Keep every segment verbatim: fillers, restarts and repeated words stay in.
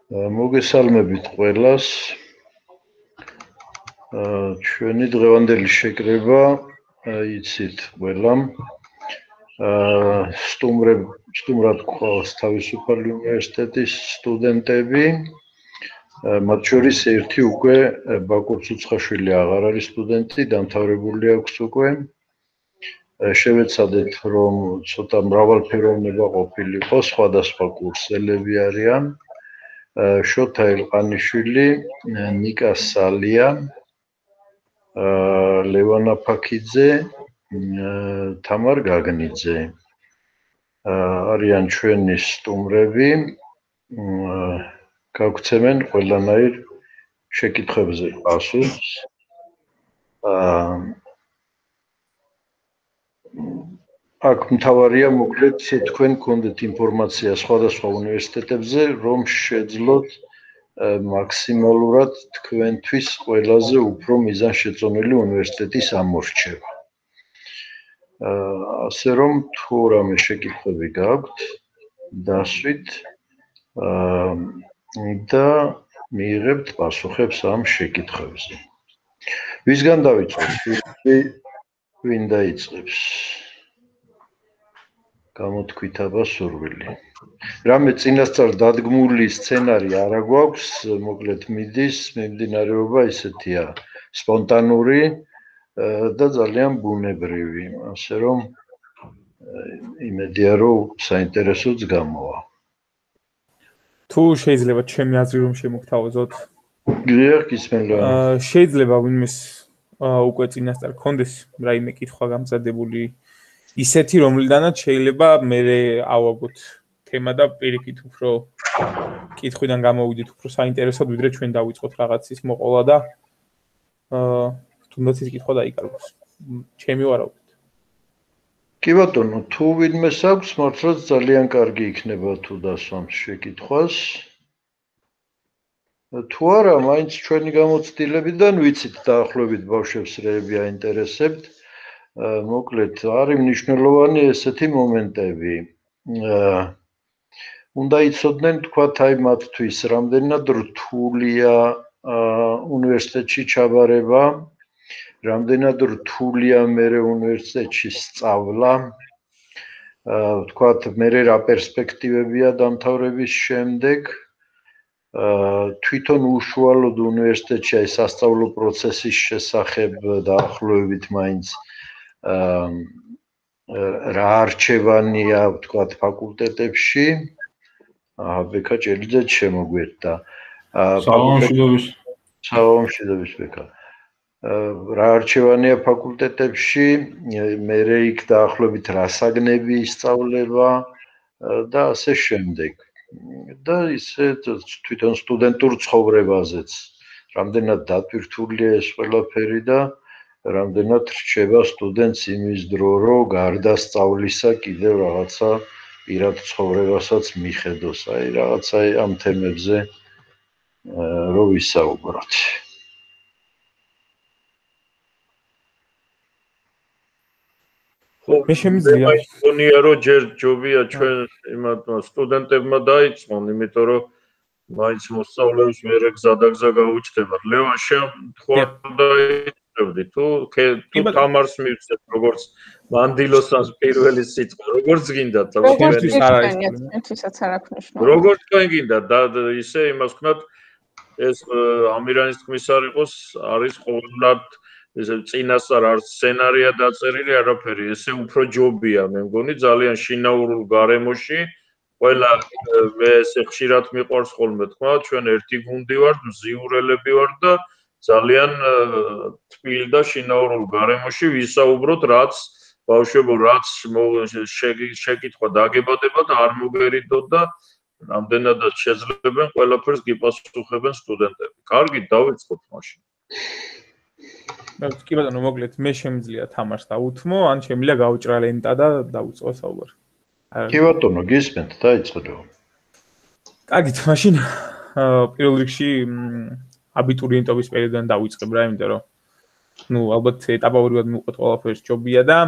მოგესალმებით ყველას. ჩვენი დღევანდელი შეკრება იცით ყველამ. სტუმრებ სტუმრად გვყავს თავისუფალი უნივერსიტეტის სტუდენტები. მათ შორის ერთი უკვე ბაკურ ცუცხაშვილი აღარ არის სტუდენტი, დამთავრებული აქვს უკვე. შევეცადეთ, რომ ცოტა მრავალფეროვნება ყოფილიყო, სხვადასხვა კურსელები არიან. შოთა ელყანიშვილი, ნიკა სალია, ლევან აფაქიძე, თამარ გაგნიძე. არიან ჩვენი სტუმრები. გაგვცემენ ყველანაირ შეკითხვებზე პასუხს. აქ მთავარია მოკლედ თქვენ გქონდეთ ინფორმაცია სხვადასხვა უნივერსიტეტებზე, რომ შეძლოთ მაქსიმალურად თქვენთვის ყველაზე უფრო მიზანშეწონილი უნივერსიტეტის ამორჩევა. ასე რომ თუ რამე შეკითხვები გაქვთ, დასვით და მიიღებთ პასუხებს ამ შეკითხვებზე. ვისგან დავიწყოთ? ვინ დაიწყებს? გამოთქვით აბა სურვილი. რამე წინასწარ დადგმული სცენარი არა გვაქვს, მოკლედ მიდის მიმდინარეობა ისეთია, სპონტანური და ძალიან ბუნებრივი, ასე რომ იმედია რომ საინტერესოც გამოვა. თუ შეიძლება ჩემი აზრი რომ შემოგთავაზოთ? გიახ, გისმენლია. შეიძლება ვინმეს უკვე წინასწარ გქონდეს რაიმე კითხვა გამზადებული ისეთი, რომლიდანაც შეიძლება მე ავაგოთ თემა და პირიქით უფრო კითხვიდან გამოვიდეთ უფრო საინტერესოდ, ვიდრე ჩვენ დავიწყოთ რაღაც ის მოყოლა და აა თუნდაც ის კითხვა დაიკარგოს. ჩემი ვარავით. კი ბატონო, თუ ვინმეს აქვს, მართლაც ძალიან კარგი იქნება თუ დასვამს შეკითხვას. თუ არა, მაინც ჩვენი გამოცდილებიდან ვიცით დაახლოებით ბავშვებს რეები აინტერესებთ. მოკლედ, არის მნიშვნელოვანი ესეთი მომენტები. უნდა იცოდნენ თქვათ აი მათთვის, რამდენად რთულია უნივერსიტეტში ჩაბარება, რამდენად რთულია მერე უნივერსიტეტში სწავლა. თქვათ, მერე რა პერსპექტივებია დამთავრების შემდეგ. თვითონ უშუალოდ უნივერსიტეტში აი სასწავლო პროცესის შესახებ დაახლოებით მაინც რა არჩევანია, თქვათ, ფაკულტეტებში. ბექა ჭელიძეც შემოგვერდა. სალამშვიდობის. სალამშვიდობის ბექა. რა არჩევანია ფაკულტეტებში, მერე იქ დაახლოებით რა საგნები ისწავლება და ასე შემდეგ. და ისე თვითონ სტუდენტურ ცხოვრებაზეც. რამდენად დატვირთულია ეს ყველაფერი და რამდენად რჩება სტუდენტს იმის დრო, რომ გარდა სწავლისა კიდევ რაღაცა პირად ცხოვრებასაც მიხედოს. აი რაღაცა ამ თემებზე რო ვისაუბროთ. მე შემიძლია მგონია რომ ჯერ ჯობია ჩვენ იმათმა სტუდენტებმა დაიწყონ, იმიტომ რომ მაინც მოსწავლეებს მერე გზადაგზა გაუჩნდება. ლევან შეხვა დაიწყებდი თუ თუ თამარს მივცეთ როგორც მანდილოსანს პირველი სიტყვა, როგორც გინდა თქვენთვის არ არის, თქვენთვისაც არ აქვს მნიშვნელობა. როგორც თქვენ გინდა და ისე იმას ვქნათ ეს ამირანის თქმის არ იყოს, არის ყოველად ეს წინასწარ არ სცენარია დაწერილი არაფერი, ესე უფრო ჯობია, მე მგონი ძალიან შინაურულ გარემოში, ყველა მე ესე ხშირად მიყვარს ხოლმე თქვა, ჩვენ ერთი გუნდი ვართ, მზიურელები ვართ და ძალიან თბილ და შინაურულ გარემოში ვისაუბროთ, რაც ბავშვებო, რაც შეკითხვა დაგებადება და არ მოგერიდოთ და რამდენადაც შეძლებენ, ყველაფერს გიპასუხებენ სტუდენტები. კარგი, დავიწყოთ მაშინ. კი ბატონო, მოკლედ მე შემიძლია თამარს დავუთმო, ან შემიძლია გავუჭრა ლენტა და დავიწყო საუბარი. კი ბატონო, გისმენთ, დაიწყდო. კარგით, მაშინ პირველ რიგში აბიტურიენტობის პერიოდიდან დავიწყებ რა, იმიტომ რომ ნუ ალბათ ეტაპობრივად მივყვეთ ყველაფერს ჯობია და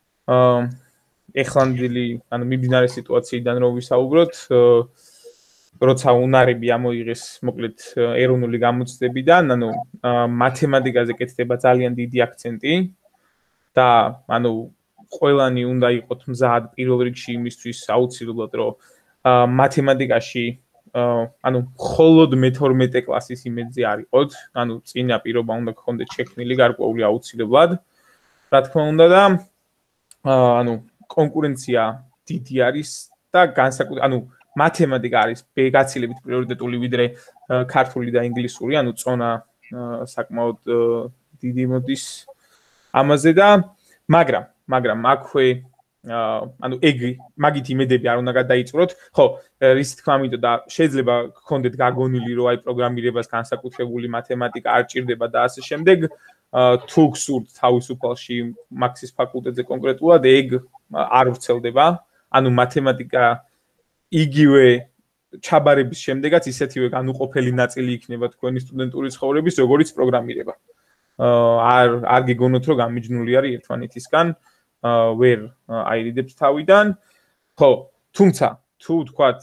აა ეხლანდელი, ანუ მიმდინარე სიტუაციიდან რომ ვისაუბროთ, როცა უნარები ამოიღეს მოკლედ ეროვნული გამოცდებიდან, ანუ მათემატიკაზე კეთდება ძალიან დიდი აქცენტი და ანუ ყველანი უნდა იყოთ მზად პირველ რიგში იმისთვის აუცილებლად რომ მათემატიკაში ანუ მხოლოდ მეთორმეტე კლასის იმედზე არ იყოთ, ანუ წინა პირობა უნდა გქონდეთ შექმნილი გარკვეული აუცილებლად. რა თქმა უნდა და ანუ კონკურენცია დიდი არის და განსაკუთრებით ანუ მათემატიკა არის გაცილებით პრიორიტეტული ვიდრე ქართული და ინგლისური, ანუ წონა საკმაოდ დიდი მოდის ამაზე და მაგრამ მაგრამ აქვე ანუ ეგ მაგით იმედები არ უნდა გადაიწუროთ. ხო, რის თქმა მინდოდა და შეიძლება გქონდეთ გაგონილი რომ აი პროგრამირებას განსაკუთრებული მათემატიკა არ ჭირდება და ასე შემდეგ. თუ გსურთ თავისუფალში მაქსის ფაკულტეტზე კონკრეტულად ეგ არ ვრცელდება. ანუ მათემატიკა იგივე ჩაბარების შემდეგაც ისეთივე განუყოფელი ნაწილი იქნება თქვენი სტუდენტური ცხოვრების, როგორც პროგრამირება. არ არ გიგონოთ რომ გამიჯნული არის ერთმანეთისგან, ვერ აირიდებს თავიდან. ხო, თუმცა თუ თქვათ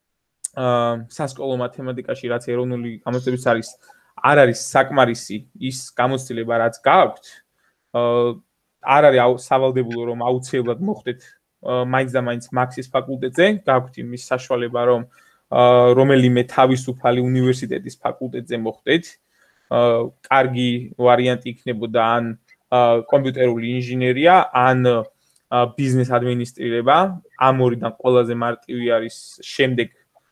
სასკოლო მათემატიკაში რაც ეროვნული გამოცდების არის, არ არის საკმარისი ის გამოცდილება რაც გაქვთ, არ არის სავალდებულო რომ აუცილებლად მოხდეთ მაინც და მაინც მაქსის ფაკულტეტზე, გაქვთ იმის საშუალება რომ რომელიმე თავისუფალი უნივერსიტეტის ფაკულტეტზე მოხდეთ. კარგი ვარიანტი იქნებოდა ან კომპიუტერული ინჟინერია, ან ბიზნეს ადმინისტრირება. ამ ორიდან ყველაზე მარტივი არის შემდეგ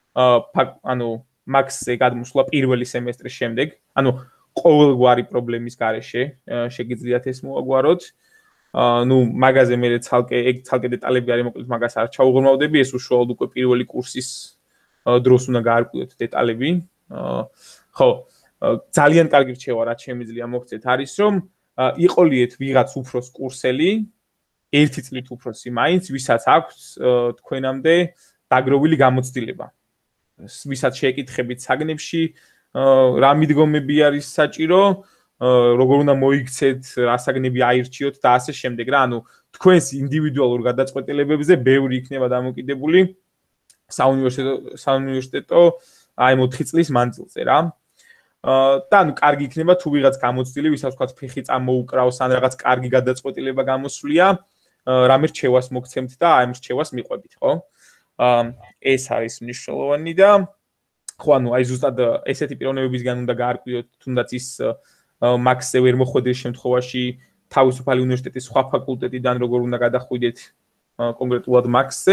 ანუ მაქსზე გადმოსვლა პირველი სემესტრის შემდეგ. ანუ ყოველგვარი პრობლემის გარეშე შეგიძლიათ ეს მოაგვაროთ. ну მაგაზე მე ცალკე ეგ ცალკე დეტალები არის, მოკლედ მაგას არ ჩაუღრმავდები, ეს უშუალოდ უკვე პირველი კურსის დროს უნდა გაარკვიოთ დეტალები. ხო, ძალიან კარგი რჩევა რაც შემიძლია მოხდეთ არის რომ იყოლიეთ ვიღაც უფროს კურსელი, ერთი წლით უფროსი მაინც, ვისაც აქვს თქვენამდე დაგროვილი გამოცდილება. ვისაც შეეკითხებით საგნებში, რა მიდგომები არის საჭირო, როგორ უნდა მოიქცეთ, რა საგნები აირჩიოთ და ასე შემდეგ რა, ანუ თქვენს ინდივიდუალურ გადაწყვეტილებებზე ბევრი იქნება დამოკიდებული საუნივერსიტეტო საუნივერსიტეტო აი ოთხი წლის მანძილზე რა. და ანუ კარგი იქნება თუ ვიღაც გამოცდილი, ვისაც ვთქვათ ფეხი წამოუკრავს ან რაღაც კარგი გადაწყვეტილება გამოსვლია, რამე რჩევას მოგცემთ და აი ამ რჩევას მიყვებით, ხო? ეს არის მნიშვნელოვანი და ხო, ანუ აი ზუსტად ესეთი პიროვნებებისგან უნდა გაარკვიოთ, თუნდაც ის მაქსზე ვერ მოხვედრის შემთხვევაში თავისუფალი უნივერსიტეტის სხვა ფაკულტეტიდან როგორ უნდა გადახვიდეთ კონკრეტულად მაქსზე.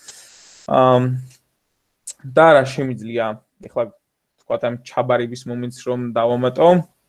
და რა შემიძლია ეხლა თქვათ ამ ჩაბარების მომენტს რომ დავამატო.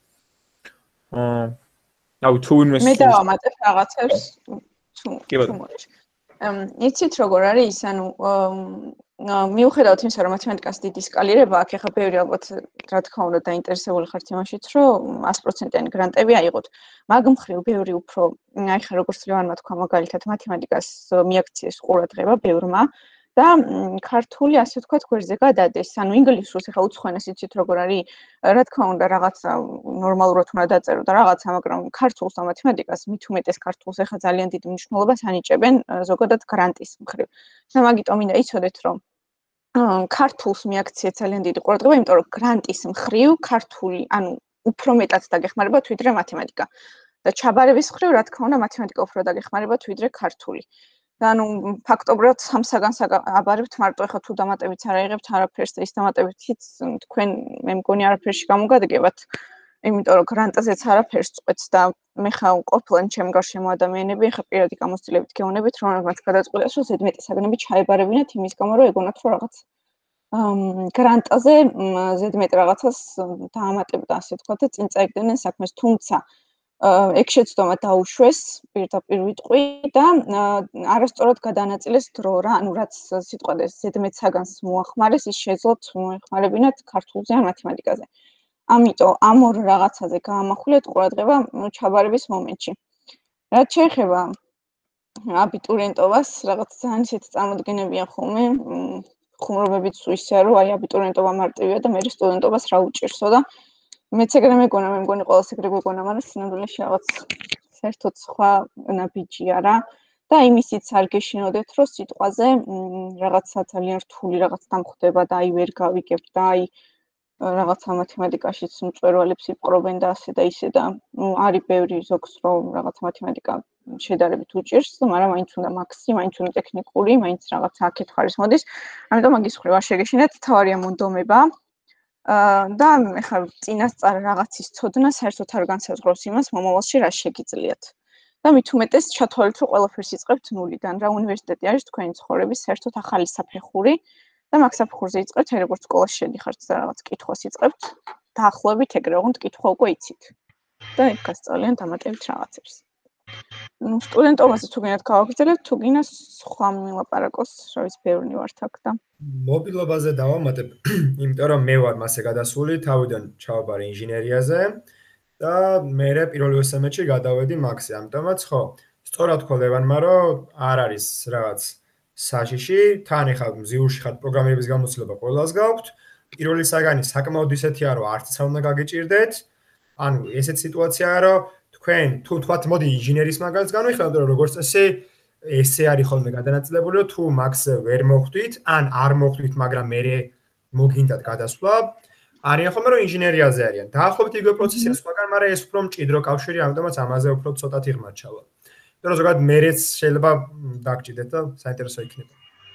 აა თუ ვინმე მე დავამატებ რაღაცებს თუ მოიჭ. იცით როგორ არის ის, ანუ მიუხედავად იმისა, რომ მათემატიკას დიდი სკალირება აქვს, ეხლა ბევრი ალბათ რა თქმა უნდა დაინტერესებული ხართ იმაშიც, რომ sto პროცენტიანი გრანტები აიღოთ. მაგ მხრივ ბევრი უფრო, აი ხა როგორც ლევანმა თქვა, მაგალითად მათემატიკას მიაქციეს ყურადღება ბევრმა და ქართული ასე ვთქვათ გვერდზე გადადეს. ანუ ინგლისურს ეხლა უცხოენას იცით როგორ არის, რა თქმა უნდა რაღაცა ნორმალურად უნდა დაწერო და რაღაცა, მაგრამ ქართულს და მათემატიკას მით უმეტეს ქართულს ეხლა ძალიან დიდ მნიშვნელობას ანიჭებენ ზოგადად გრანტის მხრივ. და მაგიტომ მინდა იცოდეთ, რომ ქართულს მიაქციეთ ძალიან დიდი ყურადღება, იმიტომ რომ გრანტის მხრივ ქართული, ანუ უფრო მეტად დაგეხმარებათ ვიდრე მათემატიკა. და ჩაბარების მხრივ, რა თქმა უნდა, მათემატიკა უფრო დაგეხმარებათ ვიდრე ქართული. და ანუ ფაქტობრივად სამსაგანს აბარებთ, მარტო ეხლა თუ დამატებიც არ აიღებთ არაფერს და ის დამატებითიც თქვენ მე მგონი არაფერში გამოგადგებათ, იმიტომ რომ გრანტაზეც არაფერს წყვეტს და მე ხა ყოფილან ჩემ გარშემო ადამიანები ეხლა პირადი გამოცდილებით გეუბნებით, რომელმაც გადაწყვიტეს, რომ ზედმეტი საგნები ჩაებარებინათ იმის გამო, რომ ეგონათ რომ რაღაც გრანტაზე ზედმეტ რაღაცას დაამატებდა, ასე ვთქვათ და წინ წაიგდნენ საქმეს, თუმცა ეგ შეცდომა დაუშვეს პირდაპირ ვიტყვი და არასწორად გადაანაწილეს დრო რა, ანუ რაც სიტყვადეს ზედმეტ საგანს მოახმარეს, ის შეძლოთ მოეხმარებინათ ქართულზე ან მათემატიკაზე. ამიტომ ამ ორ რაღაცაზე გაამახვილეთ ყურადღება ჩაბარების მომენტში. რაც შეეხება აბიტურიენტობას, რაღაც ძალიან ისეთი წარმოდგენებია ხოლმე, ხუმრობებიც ისეა, რომ აი აბიტურიენტობა მარტივია და მე სტუდენტობას რა უჭირსო და მეც ეგრე მეგონა, მე მგონი ყველას ეგრე გვეგონა, მაგრამ სინამდვილეში რაღაც საერთოდ სხვა ნაბიჯია რა. და და იმისიც არ გეშინოდეთ, რომ სიტყვაზე რაღაცა ძალიან რთული რაღაც დამხვდება და აი ვერ გავიგებ და აი რაღაცა მათემატიკაშიც მწვერვალებს იპყრობენ და ასე და ისე და არის ბევრი ზოგს რომ რაღაც მათემატიკა შედარებით უჭირს, მაგრამ მაინც უნდა მაქსი, მაინც უნდა ტექნიკური, მაინც რაღაცა აქეთ ხარის მოდის. ამიტომ მაგის მხრივ არ შეგეშინეთ, თავარია მონდომება. და ეხლა წინასწარ რაღაცის ცოდნა საერთოდ არ განსაზღვრავს იმას, მომავალში რა შეგიძლიათ. და მით უმეტეს ჩათვალეთ, რომ ყველაფერს იწყებთ ნულიდან. რა უნივერსიტეტი არის თქვენი ცხოვრების საერთოდ ახალი საფეხური და მაგ საფეხურზე იწყებთ, აი როგორც სკოლაში შედიხართ და რაღაც კითხვას იწყებთ, დაახლოებით ეგრე, ოღონდ კითხვა უკვე იცით. და იქ გასწავლიან დამატებით რაღაცებს. ნუ სტუდენტობაზე თუ გინდათ გავაგრძელებთ, თუ გინდა სხვა მილაპარაკოს, რავის ბევრი ვართ აქ და მობილობაზე დავამატებ, იმიტომ რომ მე ვარ მასე გადასული, თავიდან ჩავაბარე ინჟინერიაზე და მე პირველ სემესტრში გადავედი მაქსზე. ამიტომაც ხო, სწორად თქვა ლევანმა, რომ არ არის რაღაც საშიში, თან ეხლა მზიურში ხარ პროგრამირების გამოცდილება ყველას გაქვთ. პირველი საგანი საკმაოდ ისეთია, რომ არც ცა უნდა გაგიჭირდეთ. ანუ ესეთ სიტუაციაა, რომ თქვენ თუ თქვათ მოდი ინჟინერის მაგალითს განვიხილოთ, რომ როგორც წესი ესე არის ხოლმე გადანაწილებული, რომ თუ მაქსზე ვერ მოხვდით, ან არ მოხვდით, მაგრამ მე მოგინდათ გადასვლა, არიან ხოლმე რომ ინჟინერიაზე არიან. დაახლოებით იგივე პროცესია სხვაგან, მაგრამ ეს უფრო მჭიდრო კავშირი, ამიტომაც ამაზე უფრო ცოტათი ღმრთ ჩავა. იმიტომ რომ ზოგადად მერეც შეიძლება დაგჭიდეთ და საინტერესო იქნება.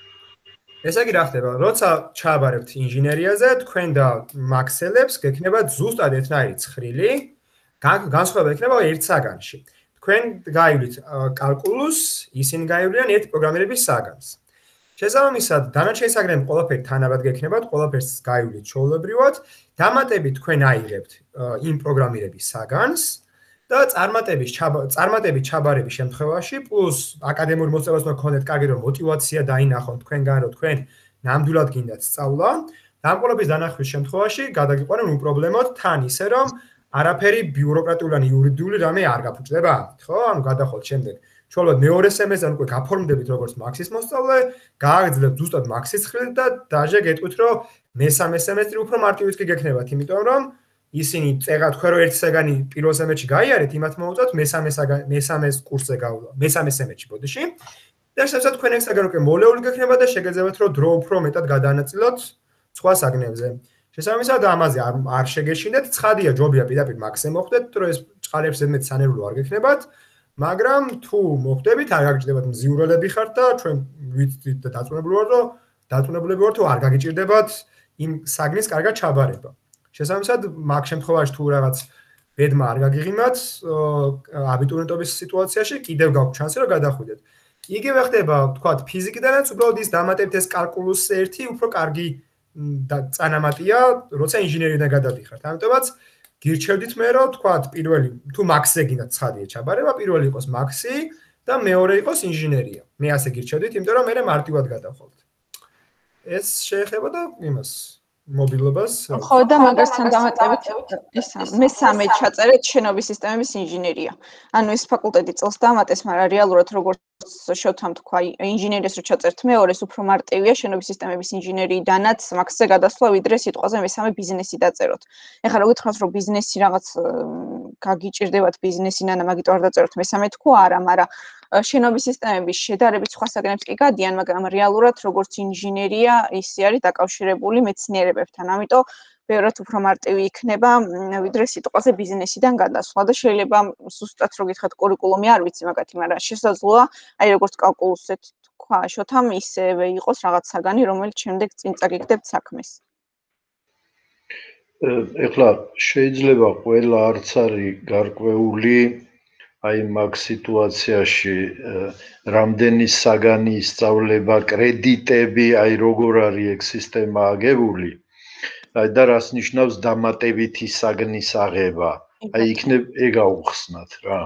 ესე იგი რა ხდება, როცა ჩააბარებთ ინჟინერიაზე, თქვენ და მაქსელებს გექნება ზუსტად ერთნაირი ცხრილი, განსხვავება იქნება ერთ საგანში. თქვენ გაივლით კალკულუსს, ისინი გაივლიან ერთ პროგრამირების საგანს. შესაბამისად, დანარჩენი საგნები ყველაფერი თანაბად გექნებათ, ყველაფერს გაივლით ჩვეულებრივად, დამატებით თქვენ აიღებთ იმ პროგრამირების საგანს და წარმატების წარმატების ჩაბარების შემთხვევაში, პლუს აკადემიური მოწვევას უნდა გქონდეთ კარგი რომ მოტივაცია დაინახოთ თქვენგან, რომ თქვენ ნამდვილად გინდათ სწავლა, დამყოლების დანახვის შემთხვევაში გადაგიყვანენ უპრობლემოდ თან ისე რომ არაფერი ბიუროკრატიული ან იურიდიული რამე არ გაფუჭდება, ხო? ანუ გადახვალთ შემდეგ. ჩვეულებრივ მეორე სემესტრიდან უკვე გაფორმდებით როგორც მაქსის მოსწავლე, გააგრძელებთ ზუსტად მაქსის ცხრილით და დაჟე გეტყვით, რომ მესამე სემესტრი უფრო მარტივიც კი გექნებათ, იმიტომ რომ ისინი წერა თქვენ რომ ერთ საგანი პირველ სემესტრში გაიარეთ, იმათ მოუწევთ მესამე საგანი მესამე კურსზე გავლა, მესამე სემესტრში ბოდიში. და შესაძლოა თქვენ ეს საგანი უკვე მოლეული გექნება და შეგეძებათ რომ დრო უფრო მეტად გადაანაწილოთ სხვა საგნებზე. შესაბამისად ამაზე არ არ შეგეშინდეთ, ცხადია ჯობია პირდაპირ მაქსზე მოხვდეთ, რომ ეს წყალებს ზედმეტ სანერვლო არ გექნებათ, მაგრამ თუ მოხვდებით, არ გაგჭირდებათ მზიურელები ხართ და ჩვენ ვიცით და დაწუნებული ვართ, რომ დაწუნებულები ვართ, რომ არ გაგიჭირდებათ იმ საგნის კარგად ჩაბარება. შესაბამისად, მაგ შემთხვევაში თუ რაღაც ბედმა არ გაგიღიმათ, აბიტურიენტობის სიტუაციაში კიდევ გაქვთ შანსი, რომ გადახვიდეთ. იგივე ხდება, ვთქვათ, ფიზიკიდანაც უბრალოდ ის დამატებით ეს კალკულუს ერთი უფრო კარგი და წანამატია, როცა ინჟინერიდან გადადიხართ. ამიტომაც გირჩევდით მე რომ თქვათ პირველი თუ მაქსზე გინდათ ცხადია ჩაბარება, პირველი იყოს მაქსი და მეორე იყოს ინჟინერია. მე ასე გირჩევდით, იმიტომ რომ მე მარტივად გადავხვალთ. ეს შეეხება და იმას მობილობას. ხო და მაგასთან დამატებით ისა მესამე ჩაწერეთ შენობის სისტემების ინჟინერია. ანუ ეს ფაკულტეტი წელს დამატეს, მაგრამ რეალურად როგორც შევთამ თქვა, ინჟინერიას რო ჩაწერთ მეორეს უფრო მარტივია შენობის სისტემების ინჟინერიიდანაც მაქსზე გადასვლა, ვიდრე სიტყვაზე მესამე ბიზნესი დაწეროთ. ეხლა რო გითხრათ, რომ ბიზნესი რაღაც გაგიჭირდებათ ბიზნესიდან და მაგით არ დაწეროთ მესამე თქო არა, მაგრამ შენობის სისტემების შედარებით სხვა საგნებს კი გადიან, მაგრამ რეალურად როგორც ინჟინერია ისე არის დაკავშირებული მეცნიერებებთან. ამიტომ ბევრად უფრო მარტივი იქნება, ვიდრე სიტყვაზე ბიზნესიდან გადასვლა და შეიძლება ზუსტად რო გითხრათ კურიკულუმი არ ვიცი მაგათი, მაგრამ შესაძლოა, აი როგორც კალკულუსზე თქვა, შოთამ ისევე იყოს რაღაც საგანი, რომელიც შემდეგ წინ წაგიგდებთ საქმეს. ეხლა შეიძლება ყველა არც არის გარკვეული აი მაგ სიტუაციაში რამდენი საგანი ისწავლება, კრედიტები, აი როგორ არის ეგ სისტემა აგებული. აი და რას ნიშნავს დამატებითი საგნის აღება. აი იქნებ ეგ აუხსნათ რა.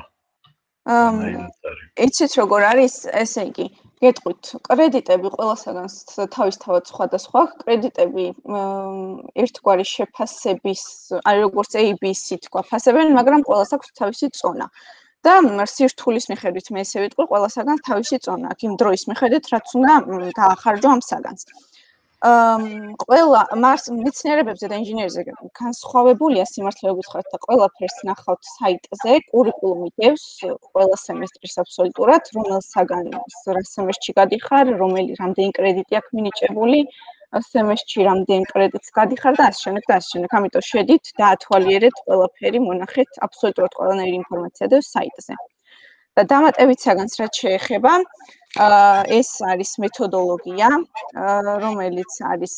იცით როგორ არის, ესე იგი, გეტყვით, კრედიტები ყველა საგანს თავისთავად სხვადასხვა, კრედიტები ერთგვარი შეფასების, აი როგორც A B C თქვა, ფასებენ, მაგრამ ყველას აქვს თავისი წონა. და სირთულის მიხედვით მე ესე ვიტყვი, ყველა საგანს თავისი წონა აქვს, იმ დროის მიხედვით, რაც უნდა დაახარჯო ამ საგანს. ყველა მარს მეცნიერებებზე და ინჟინერიაზე განსხვავებულია სიმართლეობით ხართ და ყველაფერს ნახავთ საიტზე, კურიკულუმი დევს ყველა სემესტრის აბსოლუტურად, რომელ საგანს რა სემესტრში გადიხარ, რომელი რამდენი კრედიტი აქვს მინიჭებული, სემესტრში რამდენი კრედიტს გადიხარ და ასე შემდეგ და ასე შემდეგ. ამიტომ შედით და ათვალიერეთ ყველაფერი, მონახეთ აბსოლუტურად ყველანაირი ინფორმაცია დევს საიტზე. და დამატებით საგანს რაც შეეხება, ეს არის მეთოდოლოგია, რომელიც არის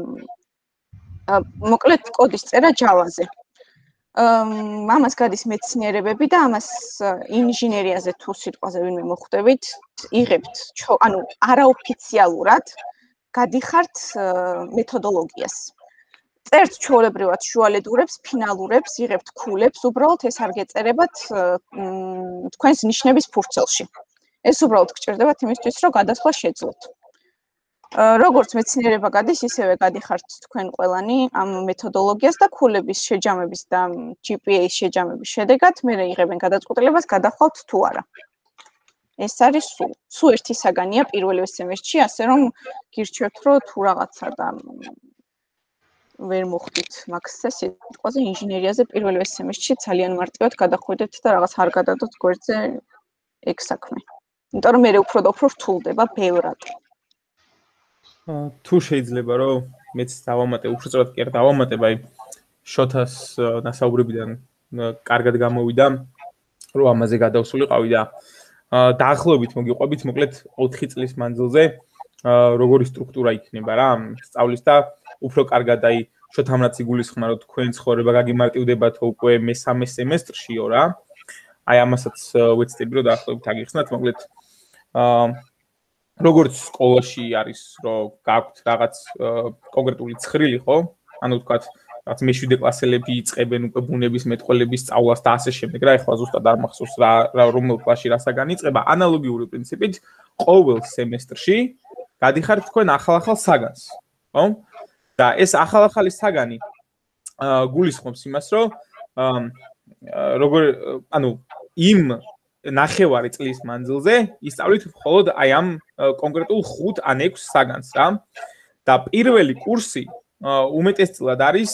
მოკლედ კოდის წერა Java-ზე. ამას გადის მეცნიერებები და ამას ინჟინერიაზე თუ სიტყვაზე ვინმე მოხვდებით, იღებთ, ანუ არაოფიციალურად გადიხართ მეთოდოლოგიას. წერთ ჩვეულებრივად შუალედურებს, ფინალურებს, იღებთ ქულებს, უბრალოდ ეს არ გეწერებათ თქვენს ნიშნების ფურცელში. ეს უბრალოდ გჭირდებათ იმისთვის, რომ გადასვლა შეძლოთ. როგორც მეცნიერება გადის, ისევე გადიხართ თქვენ ყველანი ამ მეთოდოლოგიას და ქულების შეჯამების და ჯი პი ეის შეჯამების შედეგად მე იღებენ გადაწყვეტილებას გადახვალთ თუ არა. ეს არის სულ. სულ ერთი საგანია პირველივე სემესტრში, ასე რომ გირჩევთ, რომ თუ რაღაცა და ვერ მოხდით მაქსზე სიტყვაზე ინჟინერიაზე პირველივე სემესტრში ძალიან მარტივად გადახვიდეთ და რაღაც არ გადადოთ გვერდზე ეგ საქმე. იმიტომ რომ მე უფრო და უფრო რთულდება ბევრად. თუ შეიძლება რომ მეც დავამატე, უფრო სწორად კი არ დავამატებ, აი შოთას ნასაუბრებიდან კარგად გამოვიდა, რომ ამაზე გადავსულიყავი და დაახლოებით მოგიყვებით მოკლედ ოთხი წლის მანძილზე როგორი სტრუქტურა იქნება რა სწავლის და უფრო კარგად აი შოთამ რაც იგულისხმა რომ თქვენ ცხოვრება გაგიმარტივდებათ უკვე მესამე სემესტრშიო რა აი ამასაც ვეცდები რომ დაახლოებით აგიხსნათ მოკლედ აა როგორც სკოლაში არის რომ გაქვთ რაღაც კონკრეტული ცხრილი ხო ანუ თქვათ რაც მეშვიდე კლასელები იწყებენ უკვე ბუნების მეტყველების სწავლას და ასე შემდეგ რა ეხლა ზუსტად არ მახსოვს რა რომელ კლასში რასაგან იწყება ანალოგიური პრინციპით ყოველ სემესტრში გადიხართ თქვენ ახალ-ახალ საგანს ხო და ეს ახალ-ახალი საგანი გულისხმობს იმას რომ როგორ ანუ იმ ნახევარი წლის მანძილზე ისწავლით მხოლოდ აი ამ კონკრეტულ ხუთ ან ექვს საგანს რა და პირველი კურსი უმეტესწილად არის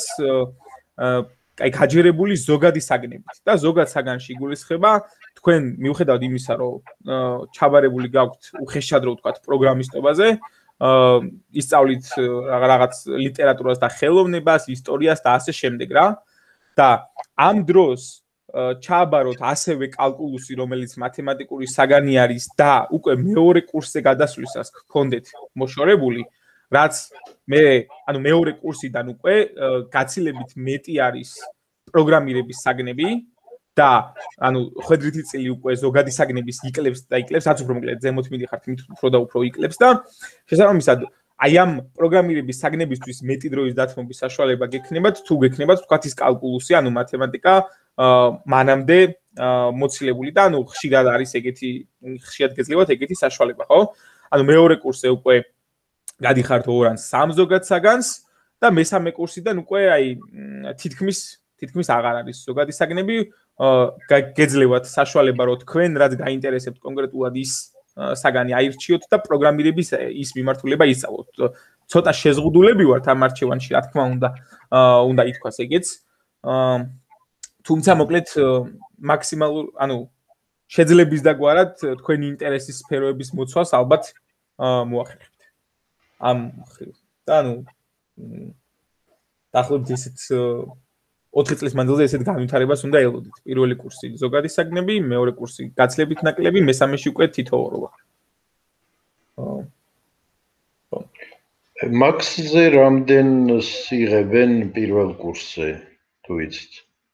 აი გაჯერებული ზოგადი საგნებით და ზოგად საგანში იგულისხმება თქვენ მიუხედავად იმისა რომ ჩაბარებული გაქვთ უხეშად რო ვთქვათ პროგრამისტობაზე ისწავლით რაღაც ლიტერატურას და ხელოვნებას, ისტორიას და ასე შემდეგ რა და ამ დროს ჩააბაროთ ასევე კალკულუსი, რომელიც მათემატიკური საგანი არის და უკვე მეორე კურსზე გადასვლისას გქონდეთ მოშორებული, რაც მე, ანუ მეორე კურსიდან უკვე გაცილებით მეტი არის პროგრამირების საგნები და ანუ ხედრითი წილი უკვე ზოგადი საგნების იკლებს და იკლებს, რაც უფრო მოკლედ ზემოთ მიდიხართ, მით უფრო და უფრო იკლებს და შესაბამისად აი ამ პროგრამირების საგნებისთვის მეტი დროის დათმობის საშუალება გექნებათ, თუ გექნებათ თქვათ ის კალკულუსი, ანუ მათემატიკა მანამდე მოცილებული და ანუ ხშირად არის ეგეთი ხშირად გეძლევათ ეგეთი საშუალება, ხო? ანუ მეორე კურსზე უკვე გადიხართ ორ ან სამ ზოგად საგანს და მესამე კურსიდან უკვე აი თითქმის თითქმის აღარ არის ზოგადი საგნები, გეძლევათ საშუალება რომ თქვენ რაც გაინტერესებთ კონკრეტულად ის საგანი აირჩიოთ და პროგრამირების ის მიმართულება ისწავლოთ. ცოტა შეზღუდულები ვართ ამ არჩევანში, რა თქმა უნდა, უნდა ითქვას ეგეც. თუმცა მოკლედ მაქსიმალურ, ანუ შეძლების დაგვარად თქვენი ინტერესის სფეროების მოცვას ალბათ მოახერხებთ. ამ და ანუ დაახლოებით ისეთ ოთხი წლის მანძილზე ესეთ განვითარებას უნდა ელოდეთ. პირველი კურსი ზოგადი საგნები, მეორე კურსი გაცილებით ნაკლები, მესამეში უკვე თითოეულობა. მაქსზე რამდენს იღებენ პირველ კურსზე, თუ იცით?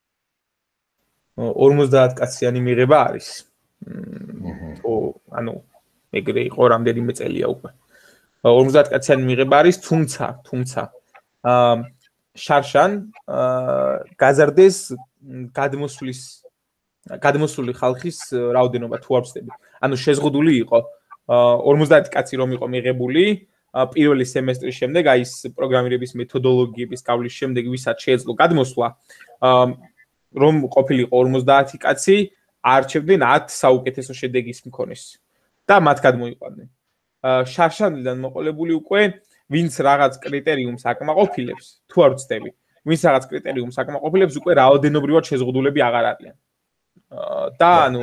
ორმოცდაათ კაციანი მიღება არის. ო, ანუ ეგრე იყო რამდენიმე წელია უკვე. ორმოცდაათ კაციანი მიღება არის, თუმცა, თუმცა აა შარშან გაზარდეს გადმოსვლის გადმოსული ხალხის რაოდენობა თუ არ ვცდები. ანუ შეზღუდული იყო ორმოცდაათი კაცი რომ იყო მიღებული პირველი სემესტრის შემდეგ, აი ეს პროგრამირების მეთოდოლოგიების გავლის შემდეგ, ვისაც შეეძლო გადმოსვლა, რომ ყოფილიყო ორმოცდაათი კაცი, არჩევდნენ ათ საუკეთესო შედეგის მქონეს და მათ გადმოიყვანდნენ. შარშანიდან მოყოლებული უკვე ვინც რაღაც კრიტერიუმს აკმაყოფილებს, თუ არ ვცდები, ვინც რაღაც კრიტერიუმს აკმაყოფილებს, უკვე რაოდენობრივად შეზღუდულები აღარ არიან. და ანუ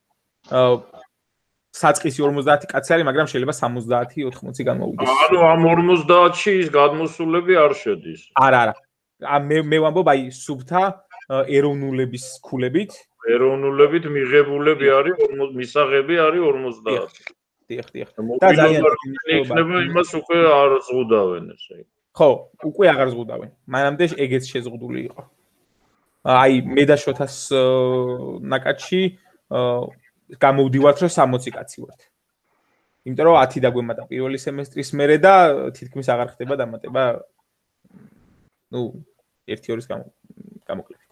საწყისი ორმოცდაათი კაცი არის, მაგრამ შეიძლება სამოცდაათი ოთხმოცი გამოვიდეს. ანუ ამ ორმოცდაათში ის გადმოსულები არ შედის. არა, არა. მე მე ვამბობ აი სუბთა ეროვნულების ქულებით, ეროვნულებით მიღებულები არის მისაღები არის ორმოცდაათი. დიახ, დიახ. და ძალიან იქნება იმას უკვე არ ზღუდავენ ესე. ხო, უკვე აღარ ზღუდავენ. მანამდე ეგეც შეზღუდული იყო. აი მე და შოთას ნაკადში გამოვდივართ რომ სამოცი კაცი ვართ. იმიტომ რომ ათი დაგვემატა პირველი სემესტრის მერე და თითქმის აღარ ხდება დამატება. ნუ ერთი ორის გამოკლებით.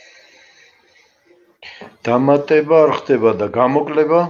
დამატება არ ხდება და გამოკლება?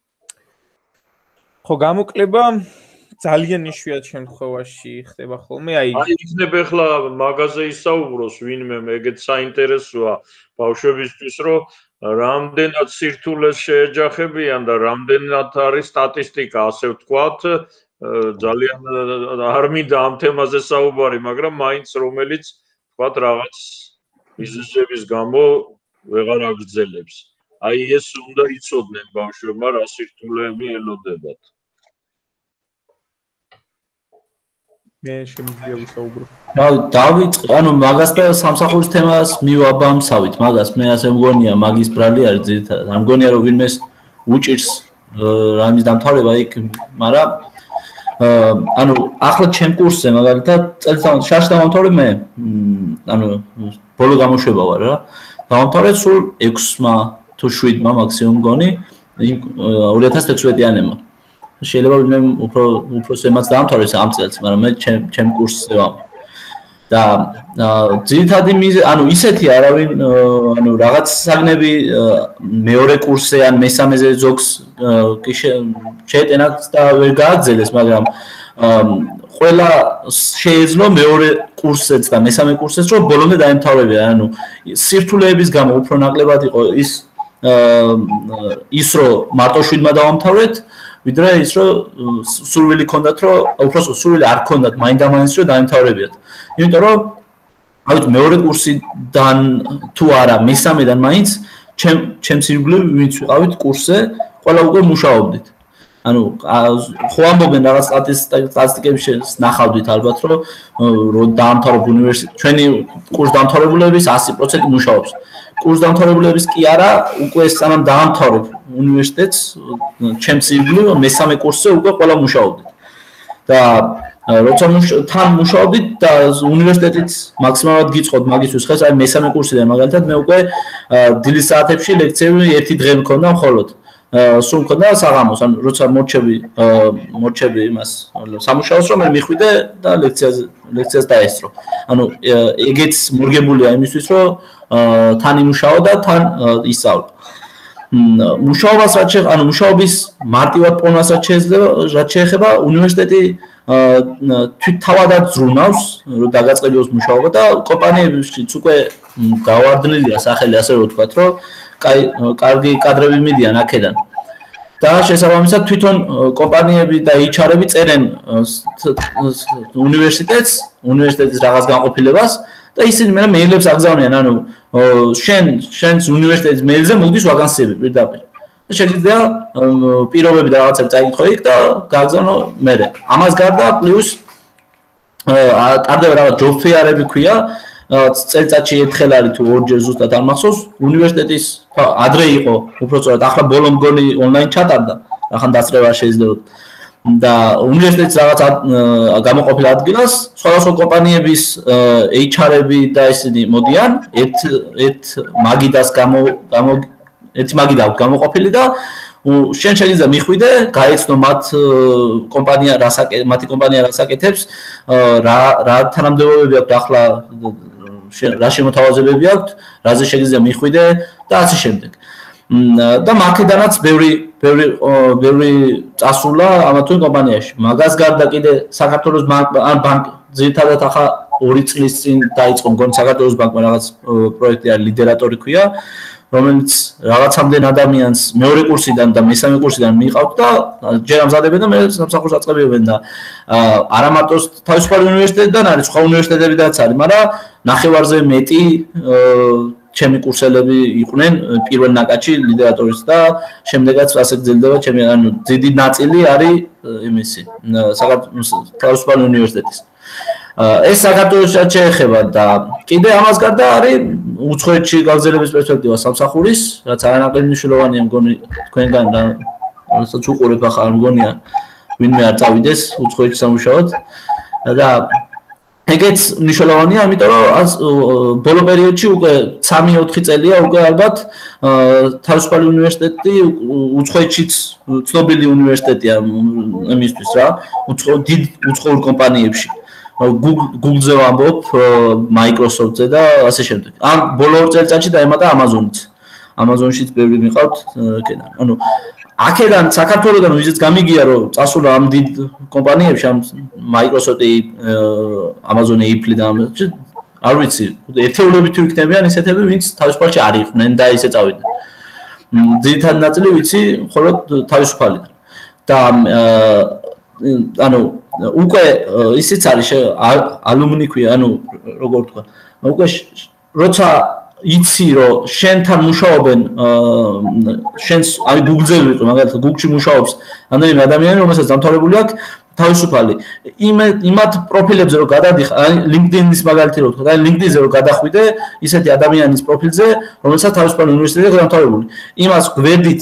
ხო, გამოკლება ძალიან იშვიათ შემთხვევაში ხდება ხოლმე, აი აი იქნება ახლა მაღაზე ისაუბროს ვინმე, ეგეც საინტერესოა ბავშვებისთვის, რომ რამდენად სირთულეს შეეჯახებიან და რამდენად არის სტატისტიკა, ასე ვთქვათ, ძალიან არ მინდა ამ თემაზე საუბარი, მაგრამ მაინც რომელიც ვთქვათ რაღაც მიზეზების გამო ვეღარ აგრძელებს. აი ეს უნდა იცოდნენ ბავშვებმა, რა სირთულეები ელოდებათ. მე შემიძლია ვისაუბრო. რა დავიწყე, ანუ მაგას და სამსახურის თემას მივაბამსავით, მაგას მე ასე მგონია, მაგის ბრალი არის ძირითადად. არ მგონია რომ ვინმეს უჭირს რამის დამთავრება იქ, მაგრამ ანუ ახლა ჩემ კურსზე მაგალითად წელიწადში შარშ დავამთავრე მე, ანუ ბოლო გამოშვება ვარ რა. დავამთავრე სულ ექვსმა თუ შვიდმა მაქსიმუმ მგონი ორი ათას ექვსმეტიანებმა. შეიძლება ვინმე უფრო უფრო სემაც დაამთავრეს ამ წელს, მაგრამ მე ჩემ ჩემ კურსზე ვარ. და ძირითადი მიზე, ანუ ისეთი არავინ, ანუ რაღაც საგნები მეორე კურსზე ან მესამეზე ზოგს კი შეეტენათ და ვერ გააგრძელეს, მაგრამ ყველა შეეძლო მეორე კურსზეც და მესამე კურსზეც რომ ბოლომდე დაემთავრებია, ანუ სირთულეების გამო უფრო ნაკლებად იყო ის ის რომ მარტო შვიდმა დავამთავრეთ, ვიდრე ის რომ სურვილი ქონდათ რომ უბრალოდ სურვილი არ ქონდათ მაინდა-მაინც რომ დაემთავრებიათ. იმიტომ რომ ავით მეორე კურსიდან თუ არა მესამედან მაინც ჩემ ჩემს ირგვლივ ვინც ვიყავით კურსზე, ყველა უკვე მუშაობდით. ანუ ხო ამბობენ რაღაც სტატისტიკებში ნახავდით ალბათ რომ რომ დაამთავრებ უნივერსიტეტი, ჩვენი კურს დამთავრებულების ასი პროცენტი მუშაობს. კურს დამთავრებულების კი არა, უკვე სანამ დაამთავრებ უნივერსიტეტს, ჩემს ირგვლივ მესამე კურსზე უკვე ყველა მუშაობდით. და როცა თან მუშაობდით და უნივერსიტეტიც მაქსიმალურად გიწყოთ მაგისთვის ხეს, აი მესამე კურსიდან მაგალითად მე უკვე დილის საათებში ლექციები ერთი დღე მქონდა მხოლოდ. სულ მქონდა საღამოს, ანუ როცა მორჩები მორჩები იმას სამუშაოს რომ მე მიხვიდე და ლექციაზე ლექციას დაესწრო. ანუ ეგეც მორგებულია იმისთვის რომ თან იმუშაო და თან ისწავლო. მუშაობას რაც შეეხება, ანუ მუშაობის მარტივად პონასაც შეიძლება, რაც შეეხება უნივერსიტეტი თვით თავადაც ზრუნავს, რომ დაგაწყელიოს მუშაობა და კომპანიებშიც უკვე გავარდნილია სახელი, ასე რომ ვთქვათ, რომ კაი კარგი კადრები მიდიან აქედან. და შესაბამისად თვითონ კომპანიები და ეიჩ არ-ები წერენ უნივერსიტეტს, უნივერსიტეტის რაღაც განყოფილებას და ისინი მე მეილებს აგზავნიან, ანუ შენ შენს უნივერსიტეტის მეილზე მოგდის ვაკანსიები პირდაპირ. შეიძლება პირობები და რაღაცები წაიკითხო იქ და გააგზავნო მე. ამას გარდა პლუს ტარდება რაღაც ჯობ ფეარები ქვია, წელიწადში ერთხელ არის თუ ორჯერ ზუსტად არ მახსოვს, უნივერსიტეტის ადრე იყო, უბრალოდ ახლა ბოლო მგონი ონლაინ ჩატარდა, ახლა დასწრება შეიძლება. და უნივერსიტეტის რაღაც გამოყოფილ ადგილას სხვადასხვა კომპანიების ეიჩ არ-ები და ისინი მოდიან, ერთ ერთ მაგიდას გამო გამო ერთი მაგიდა გამოყოფილი და შენ შეიძლება მიხვიდე, გაეცნო მათ კომპანია რასაკე მათი კომპანია რასაკეთებს, რა რა თანამდებობები აქვს ახლა რა შემოთავაზებები აქვს, რაზე შეიძლება მიხვიდე და ასე შემდეგ. და მაქედანაც ბევრი ბევრი ბევრი წასულა ამა თუ იმ კომპანიაში. მაგას გარდა კიდე საქართველოს ან ბანკ ძირითადად ახლა ორი წლის წინ დაიწყო მგონი საქართველოს ბანკმა რაღაც პროექტი არის ლიდერატორი ქვია, რომელიც რაღაცამდენ ადამიანს მეორე კურსიდან და მესამე კურსიდან მიიყავთ და ჯერ ამზადებენ და მე სამსახურს აწყებებენ და არა მარტო თავისუფალი უნივერსიტეტიდან არის, სხვა უნივერსიტეტებიდანაც არის, მაგრამ ნახევარზე მეტი ჩემი კურსელები იყვნენ პირველ ნაკადში ლიტერატურის და შემდეგაც ასე გრძელდება ჩემი ანუ დიდი ნაწილი არის იმისი საქართველოს თავისუფალი უნივერსიტეტის. ეს საქართველოსაც შეეხება და კიდე ამას გარდა არის უცხოეთში გაგზელების პერსპექტივა სამსახურის, რაც არანაკლები მნიშვნელოვანია მგონი თქვენგან და რასაც უყურებ ახლა მგონია ვინმე არ წავიდეს უცხოეთში სამუშაოდ და ეგეც მნიშვნელოვანია, იმიტომ რომ ბოლო პერიოდში უკვე სამი ოთხი წელია უკვე ალბათ თავისუფალი უნივერსიტეტი უცხოეთშიც ცნობილი უნივერსიტეტია იმისთვის რა, დიდ უცხოურ კომპანიებში. Google-ზე ვამბობ, Microsoft-ზე და ასე შემდეგ. ამ ბოლო ორ წელიწადში დაემატა Amazon-იც. Amazon-შიც ბევრი მიყავთ კენა. ანუ აქედან საქართველოსგან ვიზიც გამიგია რომ წასულა ამ დიდ კომპანიებში, ამ Microsoft-ი, Amazon-ი, Apple-ი და არ ვიცი, ერთეულებითი იქნებიან ისეთები, ვინც თავისუფალში არ იყვნენ და ისე წავიდნენ. ძირითადი ნაწილი ვიცი, მხოლოდ თავისუფალიდან. და ანუ უკვე ისიც არის ალუმნი ქვია, ანუ როგორ ვთქვა, უკვე როცა იცი რომ შენთან მუშაობენ შენს აი Google-ზე ვიყო, მაგალითად Google-ში მუშაობს ამდენი ადამიანი, რომელსაც დამთავრებული აქვს თავისუფალი. იმ იმათ პროფილებზე რომ გადადიხარ, აი LinkedIn-ის მაგალითი რო ვთქვა, აი LinkedIn-ზე რო გადახვიდე, ისეთი ადამიანის პროფილზე, რომელსაც თავისუფალი უნივერსიტეტი აქვს დამთავრებული. იმას გვერდით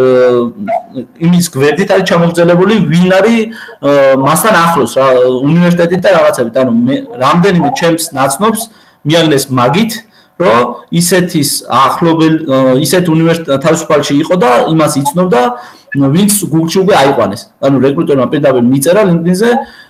იმის გვერდით არის ჩამოგზელებული ვინ არის მასთან ახლოს რა უნივერსიტეტით და რაღაცებით. ანუ მე რამდენიმე ჩემს ნაცნობს მიაგნეს მაგით რომ ისეთის ახლობელ ისეთ უნივერსიტეტ თავისუფალში იყო და იმას იცნობდა ვინც Google-ში უკვე აიყვანეს. ანუ რეკრუტერმა პირდაპირ მიწერა LinkedIn-ზე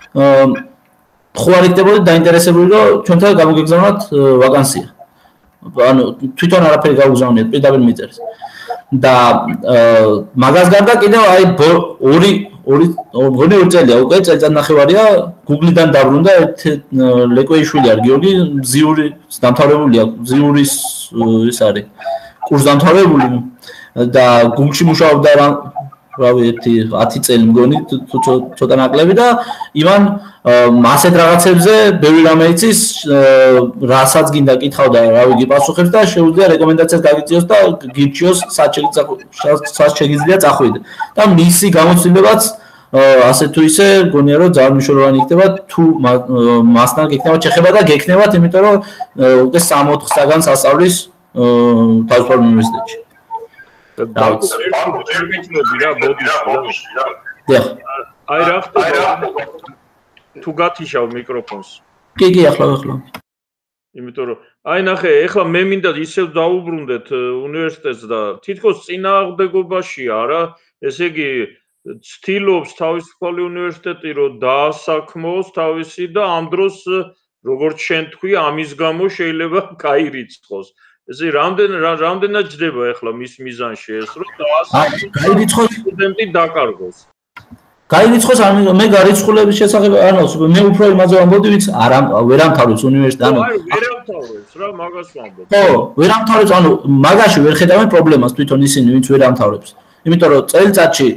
ხო არ იქნებოდი დაინტერესებული რომ ჩვენთან გამოგეგზავნათ ვაკანსია. ანუ თვითონ არაფერი გაუგზავნიათ, პირდაპირ მიწერეს. და მაგას გარდა კიდევ აი ორი ორი ორი წელია უკვე წელიწად ნახევარია Google-დან დაბრუნდა ერთ ლეკვეიშვილი არის გიორგი ზიური დამთავრებული აქვს ზიურის ის არის კურსი დამთავრებული და Google-ში მუშაობდა რავი ერთი ათი წელი მგონი თუ ცოტა ნაკლები და ივან ასეთ რაღაცებზე ბევრი რამე იცის რასაც გინდა კითხავდა რავი გიპასუხებს და შეუძლია რეკომენდაციას გაგიწიოს და გირჩიოს სად შეგიძლია წახვიდე და მისი გამოცდილებაც ასე თუ ისე გონია რომ ძალიან მნიშვნელოვანი იქნება თუ მასთან გექნება შეხება და გექნებათ იმიტომ რომ უკვე სამ ოთხ საგან სასწავლის თავისუფალ უნივერსიტეტში და ერთმიტლები რა ბოდიშ და აი რა ხდება თუ გათიშავ მიკროფონს კი კი ახლა ახლა იმიტომ რომ აი ნახე ეხლა მე მინდა ისევ დაუბრუნდეთ უნივერსიტეტს და თითქოს წინააღმდეგობაშია რა ესე იგი ცდილობს თავისუფალი უნივერსიტეტი რომ დაასაქმოს თავისი და ამ დროს როგორც შენ თქვი ამის გამო შეიძლება გაირიცხოს ესე რამდენ რამდენად ჯდება ეხლა მის მიზანში ეს რომ გაირიცხოს სტუდენტი დაკარგოს გაირიცხოს მე გარიცხულების შესახებ ანუ მე უფრო იმაზე ვამბობდი ვინც არ ვერ ამთავრებს უნივერსიტეტს ანუ ვერ ამთავრებს რა მაგას ვამბობ ხო ვერ ამთავრებს ანუ მაგაში ვერ ხედავენ პრობლემას თვითონ ისინი ვინც ვერ ამთავრებს იმიტომ რომ წელიწადში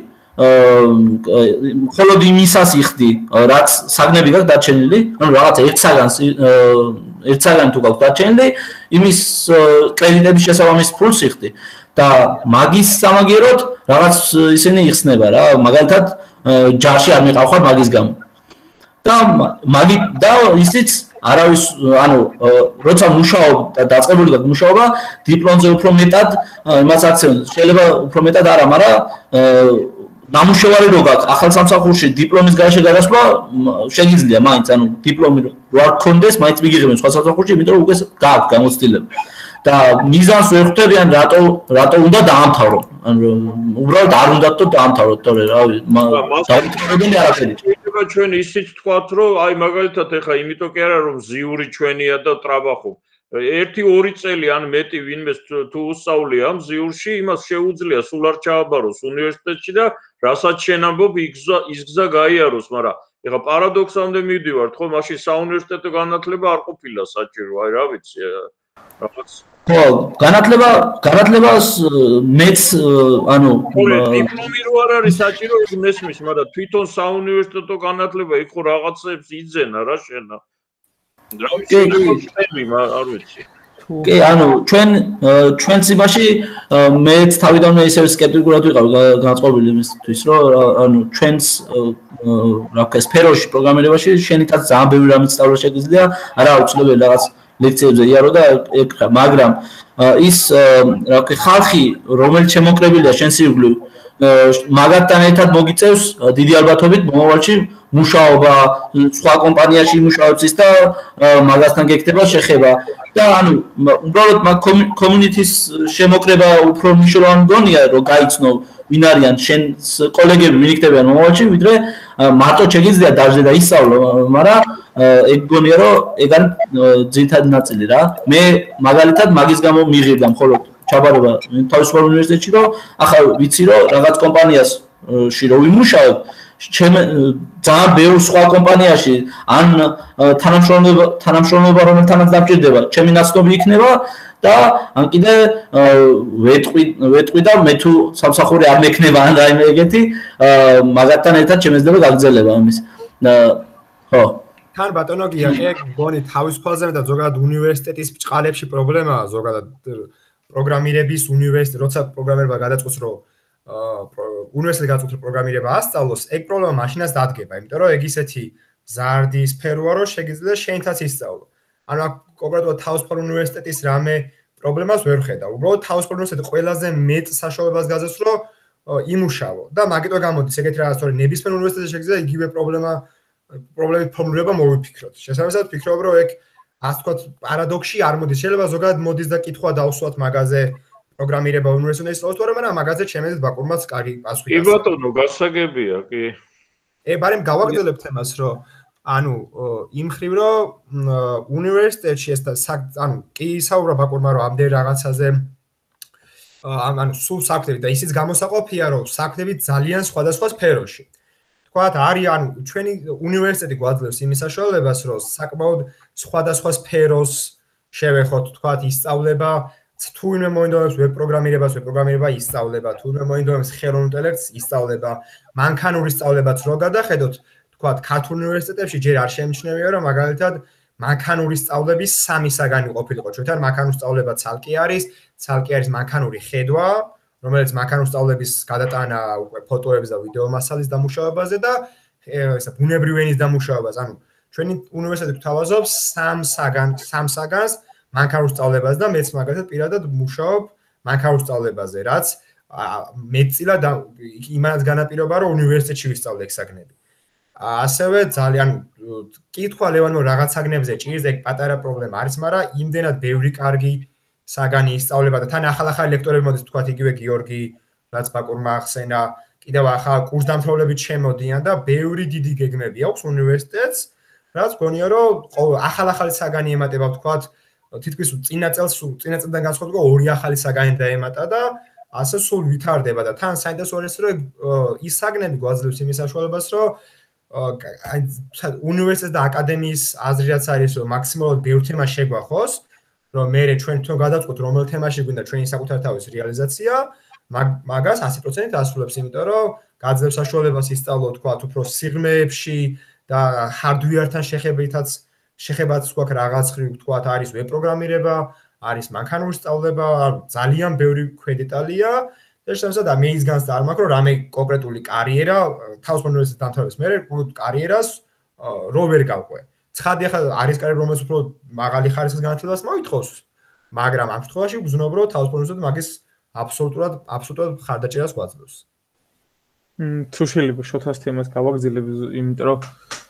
მხოლოდ იმისას იხდი რაც საგნები გაქვს დარჩენილი ანუ რაღაც ერთ საგანს ერთ საგანი თუ გაქვს დარჩენილი იმის კრედიტების შესაბამის ფულს იხდი და მაგის სამაგიეროდ რაღაც ისინი იხსნება რა მაგალითად ჯარში არ მიყავხარ მაგის გამო და მაგი და ისიც არავის ანუ როცა მუშაობ და დაწყებული გაქვს მუშაობა დიპლომზე უფრო მეტად იმას აქცევენ შეიძლება უფრო მეტად არა მაგრამ ნამუშევარი რო გაქვს ახალ სამსახურში დიპლომის გარშე გადასვლა შეგიძლია მაინც ანუ დიპლომი რო არ გქონდეს მაინც მიგიღებენ სხვა სამსახურში იმიტომ რომ უკვე გააქვს გამოცდილება და მიზანს ვერ ხვდებიან რატო რატო უნდა დაამთავრო ანუ უბრალოდ არ უნდათ თუ დაამთავროთ თორე რავი დავითვალებინე არაფერი შეიძლება ჩვენ ისიც თქვათ რომ აი მაგალითად ეხა იმიტომ კი არა რომ ზიური ჩვენია და ტრაბახობ ერთი ორი წელი ან მეტი ვინმეს თუ უსწავლია ამ ზიურში იმას შეუძლია სულ არ ჩააბაროს უნივერსიტეტში და რასაც შენ ამბობ ის გზა გაიაროს მაგრამ ეხა პარადოქსამდე მივდივართ ხო მაშინ საუნივერსიტეტო განათლება არ ყოფილა საჭირო აი რა ვიცი რაღაც ხო, განათლება, განათლებას მეც ანუ დიპლომი რო არ არის საჭირო ის მესმის, მაგრამ თვითონ საუნივერსიტეტო განათლება იქ ხო რაღაცებს იძენა რა შენა. რა ვიცი, არ ვიცი. კი, ანუ ჩვენ ჩვენც იმაში მეც თავიდანვე ისევ სკეპტიკურად ვიყავ განწყობილი იმისთვის, რომ ანუ ჩვენც რა ვქეს სფეროში პროგრამირებაში შენითაც ძალიან ბევრი რამე სწავლა შეგიძლია, არა აუცილებელი რაღაც ლექციებზე იარო და ეკრა, მაგრამ ის რა ვქე ხალხი რომელიც შემოკრებილია შენს ირგვლივ მაგათთან ერთად მოგიწევს დიდი ალბათობით მომავალში მუშაობა სხვა კომპანიაში მუშაობს და მაგასთან გეკეთება შეხება და ანუ უბრალოდ მაგ კომიუნიტის შემოკრება უფრო მნიშვნელოვანი გონია რომ გაიცნო ვინ არიან შენს კოლეგები ვინ იქნებიან მომავალში ვიდრე მარტო შეგიძლია დაჟე და ისწავლო მაგრამ ეგ გონია რომ ეგ არის ძირითადი ნაწილი რა მე მაგალითად მაგის გამო მიღირდა მხოლოდ ჩაბარება თავისუფალ უნივერსიტეტში რომ ახლა ვიცი რომ რაღაც კომპანიაში რომ ვიმუშაებ ჩემ ძალიან ბევრ სხვა კომპანიაში ან თანამშრომლობა თანამშრომლობა რომელთანაც დამჭირდება ჩემი ნაცნობი იქნება და ან კიდე ვეტყვი ვეტყვი და მე თუ სამსახური არ მექნება ან რაიმე ეგეთი მაგათთან ერთად შემეძლება გაგრძელება ამის ხო თან ბატონო გია ეგ გონი თავისუფალზე და ზოგადად უნივერსიტეტის ბჭყალებში პრობლემაა ზოგადად პროგრამირების უნივერსიტეტი როცა პროგრამერმა გადაწყვეტს რომ უნივერსიტეტში გადაწყვეტს პროგრამირება ასწავლოს ეგ პრობლემა მაშინაც დადგება იმიტომ რომ ეგ ისეთი ზარდი სფეროა რომ შეგიძლია შენთაც ისწავლო ანუ კონკრეტულად თავისუფალ უნივერსიტეტის რამე პრობლემას ვერ ხედა უბრალოდ თავისუფალ უნივერსიტეტი ყველაზე მეტ საშუალებას გაძლევს რომ იმუშაო და მაგიტო გამოდის ეგეთი რაღაც თორე ნებისმიერ უნივერსიტეტში შეგიძლია იგივე პრობლემა პრობლემის ფორმულირება მოვიფიქროთ შესაბამისად ვფიქრობ რომ ეგ ასე ვთქვათ პარადოქსი არ მოდის შეიძლება ზოგადად მოდის და კითხვა დავსვათ მაგაზე პროგრამირება უნივერსიტეტის სწავლას თორემ რა მაგაზე ჩემს ბაკურმაც კარგი პასუხი კი ბატონო გასაგებია კი ე ბარემ გავაგრძელებთ თემას რომ ანუ იმ ხრივ რომ უნივერსიტეტში ეს და ანუ კი ისაუბრა ბაკურმა რომ ამდენ რაღაცაზე ანუ სულ საქმეები და ისიც გამოსაყოფია რომ საქმეები ძალიან სხვადასხვა სფეროში თქვათ არის ანუ ჩვენი უნივერსიტეტი გვაძლევს იმის საშუალებას რომ საკმაოდ სხვადასხვა სფეროს შევეხოთ თქვათ ისწავლება თუ ვინმე მოინდომებს ვებ პროგრამირებას ვებ პროგრამირება ისწავლება თუ ვინმე მოინდომებს ხელოვნურ ინტელექტს ისწავლება მანქანური სწავლებაც რო გადახედოთ თქვათ ქართულ უნივერსიტეტებში ჯერ არ შემჩნევია რომ მაგალითად მანქანური სწავლების სამი საგანი ყოფილიყო ჩვენთან მანქანური სწავლება ცალკე არის ცალკე არის მანქანური ხედვა რომელიც მანქანური სწავლების გადატანა უკვე ფოტოების და ვიდეო მასალის დამუშავებაზე და ესა ბუნებრივი ენის დამუშავებას ანუ ჩვენი უნივერსიტეტი გვთავაზობს სამ საგანს სამ საგანს მანქანურ სწავლებაზე და მეც მაგალითად პირადად მუშაობ მანქანურ სწავლებაზე რაც მეტწილად იმანაც განაპირობა რომ უნივერსიტეტში ვისწავლე ეგ საგნები ასევე ძალიან კითხვა ლევანო რაღაც საგნებზე ჭირს ეგ პატარა პრობლემა არის მაგრამ იმდენად ბევრი კარგი საგანი ისწავლება და თან ახალ-ახალი ლექტორები მოდის თქვათ იგივე გიორგი რაც ბაკურმა ახსენა კიდევ ახალ კურსდამთავრებიც შემოდიან და ბევრი დიდი გეგმები აქვს უნივერსიტეტს რაც გონია რომ ახალ-ახალი საგანი ემატება თქვათ თითქმის წინა წელს წინა წელიდან განსხვავებით ორი ახალი საგანი დაემატა და ასე სულ ვითარდება და თან საინტერესო არის რომ ის საგნები გვაძლევს იმის საშუალებას რომ აი უნივერსიტეტის და აკადემიის აზრი რაც არის რომ მაქსიმალურად ბევრ თემას შეგვახოს რომ მე ჩვენ თვითონ გადავწყვეტ რომელ თემაში გვინდა ჩვენი საკუთარი თავის რეალიზაცია მაგას ათი პროცენტით ასრულებს იმიტომ რომ გაძლევს საშუალებას ისწავლო თქვათ უფრო სიღრმეებში და ჰარდვერთან შეხებითაც შეხებაც გვაქვს რაღაც ხრივ თქვათ არის ვებ პროგრამირება არის მანქანური სწავლება ძალიან ბევრი ქვედეტალია და შესაძლოა მე ის განს არ მაქვს რომ რამე კონკრეტული კარიერა თავისუფალ უნივერსიტეტის დამთავრების მერე კარიერას რო ვერ გავყვე ცხადი ახლა არის კარიერა რომელიც უფრო მაღალი ხარისხის განათლებას მოითხოვს მაგრამ ამ შემთხვევაში ვგზნობ რომ თავისუფალ უნივერსიტეტი მაგის აბსოლუტურად აბსოლუტურად ხარდაჭერას გვაძლევს თუ შეიძლება შოთას თემას გავაგრძელებ იმიტომ რომ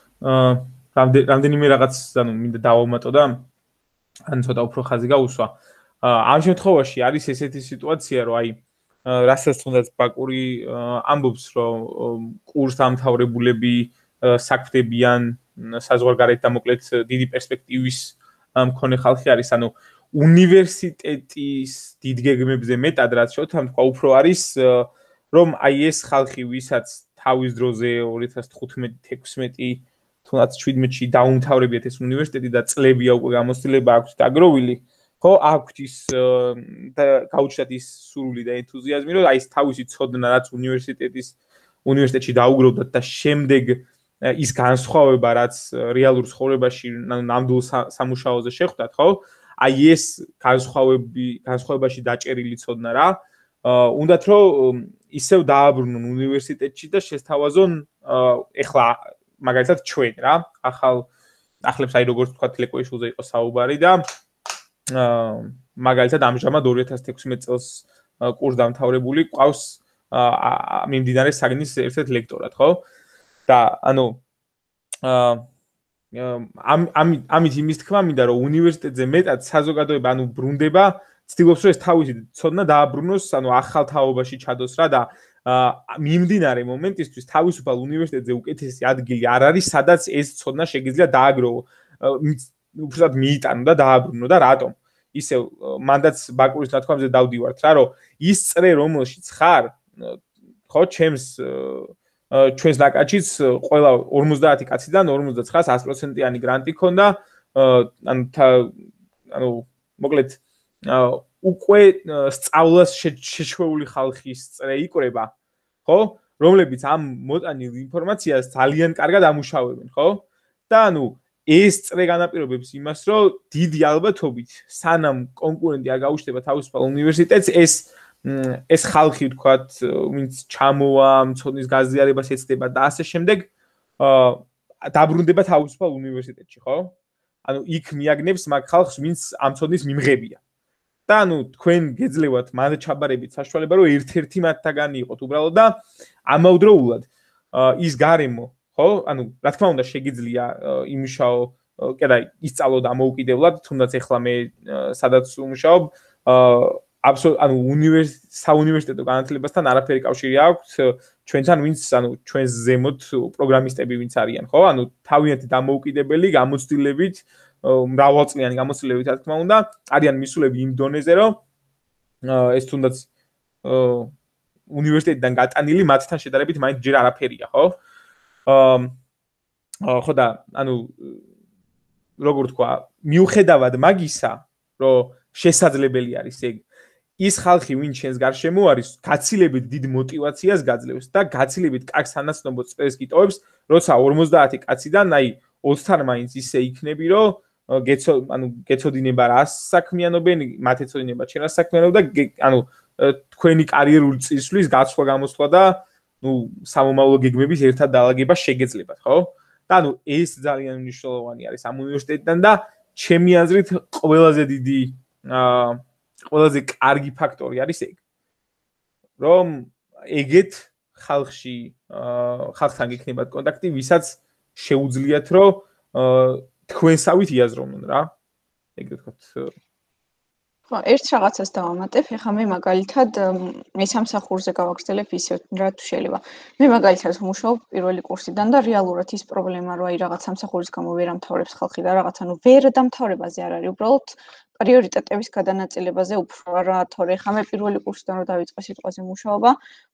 რამდენიმე რაღაც ანუ მინდა დავამატო და ან ცოტა უფრო ხაზი გაუსვა ამ შემთხვევაში არის ესეთი სიტუაცია რომ აი რასაც თუნდაც ბაკური ამბობს რომ კურსდამთავრებულები საქმდებიან საზღვარგარეთ და მოკლედ დიდი პერსპექტივის მქონე ხალხი არის ანუ უნივერსიტეტის დიდ გეგმებზე მეტად რაც შოთამ თქვა უფრო არის რომ აი ეს ხალხი ვისაც თავის დროზე ორი ათას თხუთმეტი ექვსმეტი თუნდაც შვიდმეტში დაუმთავრებიათ ეს უნივერსიტეტი და წლებია უკვე გამოცდილება აქვს დაგროვილი ხო აქვთ ის გაუჩნდათ ის სურვილი და ენთუზიაზმი, რომ აი ეს თავისი ცოდნა რაც უნივერსიტეტის უნივერსიტეტში დაუგროვდათ და შემდეგ ის განსხვავება რაც რეალურ ცხოვრებაში ნამდვილ სამუშაოზე შეხვდათ, ხო? აი ეს განსხვავები განსხვავებაში დაჭერილი ცოდნა რა. უნდათ რომ ისევ დააბრუნონ უნივერსიტეტში და შესთავაზონ ეხლა მაგალითად ჩვენ რა, ახალ ახლებს აი როგორც თქვა ლეკვეიშვილზე იყო საუბარი და მაგალითად ამჟამად ორი ათას თექვსმეტ წელს კურს დამთავრებული ყავს მიმდინარე საგნის ერთ-ერთ ლექტორად, ხო? და ანუ ამ ამით იმის თქმა მინდა რომ უნივერსიტეტზე მეტად საზოგადოება ანუ ბრუნდება, ცდილობს რომ ეს თავისი ცოდნა დააბრუნოს, ანუ ახალ თაობაში ჩადოს რა და მიმდინარე მომენტისთვის თავისუფალ უნივერსიტეტზე უკეთესი ადგილი არ არის, სადაც ეს ცოდნა შეგიძლია დააგროვო, უბრალოდ მიიტანო და დააბრუნო და რატომ? ისევ მანდაც ბაკურის ნათქვამზე დავდივართ რა, რომ ის წრე რომელშიც ხარ, ხო, ჩემს ჩვენს ნაკაჩიც ყველა ორმოცდაათი კაციდან ორმოცდაცხრას ას პროცენტიანი გრანტი ქონდა, ანუ ანუ მოკლედ უკვე სწავლას შეჩვეული ხალხის წრე იკვრება, ხო? რომლებიც ამ მოტანილ ინფორმაციას ძალიან კარგად ამუშავებენ, ხო? და ანუ ეს წრე განაპირობებს იმას, რომ დიდი ალბათობით სანამ კონკურენტი არ გაუჩნდება თავისუფალ უნივერსიტეტს, ეს ეს ხალხი ვთქვათ, ვინც ჩამოვა, მცოდნის გაზიარებას ეცდება და ასე შემდეგ, დაბრუნდება თავისუფალ უნივერსიტეტში, ხო? ანუ იქ მიაგნებს მაგ ხალხს, ვინც ამ მცოდნის მიმღებია. და ანუ თქვენ გეძლევათ მანდ ჩაბარებით საშუალება, რომ ერთ-ერთი მათთაგანი იყოთ უბრალოდ და ამავდროულად ის გარემო, ხო? ანუ რა თქმა უნდა შეგიძლია იმუშაო, კედა ისწავლო დამოუკიდებლად, თუნდაც ეხლა მე სადაც უმუშაობ, აბსოლუტურად ანუ საუნივერსიტეტო განათლებასთან არაფერი კავშირი აქვს ჩვენთან, ვინც ანუ ჩვენს ზემოთ პროგრამისტები ვინც არიან, ხო? ანუ თავიანთი დამოუკიდებელი გამოცდილებით მრავალწლიანი გამოცდილებით, რა თქმა უნდა, არიან მისულები იმ დონეზე, რომ ეს თუნდაც უნივერსიტეტიდან გატანილი მათთან შედარებით მაინც ჯერ არაფერია, ხო? ხო და ანუ როგორ თქვა, მიუხედავად მაგისა, რომ შესაძლებელი არის ეგ, ის ხალხი, ვინც შენს გარშემო არის, გაცილებით დიდ мотиваციას გაძლევს და გაცილებით კარგ სანაცნობო წრეს გიტოვებს, როცა ორმოცდაათი კაციდან აი ოცთან მაინც ისე იქნები, რომ გეცო ანუ გეცოდინება რა საქმიანობენ, მათ ეცოდინება შენ რა საქმიანობ და ანუ თქვენი კარიერული წისვლის გაცვლა გამოსვლა და ნუ სამომავლო გეგმების ერთად დაალაგება შეგეძლებათ, ხო? და ანუ ეს ძალიან მნიშვნელოვანი არის ამ უნივერსიტეტიდან და ჩემი აზრით ყველაზე დიდი აა ყველაზე კარგი ფაქტორი არის ეგ. რომ ეგეთ ხალხში ხალხთან გექნებათ კონტაქტი, ვისაც შეუძლიათ რომ თქვენსავით იაზროვნონ რა. ეგრე ვთქვათ. ხო, ერთ რაღაცას დავამატებ, ეხლა მე მაგალითად მე სამსახურზე გავაგრძელებ ისევ რა თუ შეიძლება. მე მაგალითად ვმუშაობ პირველი კურსიდან და რეალურად ის პრობლემა რომ აი რაღაც სამსახურის გამო ვერ ამთავრებს ხალხი და რაღაც ანუ ვერ დამთავრებაზე არ არის, უბრალოდ პრიორიტეტების გადანაწილებაზე უფრო რა, თორე ხა მე პირველი კურსიდან რომ დავიწყე სიტყვაზე მუშაობა,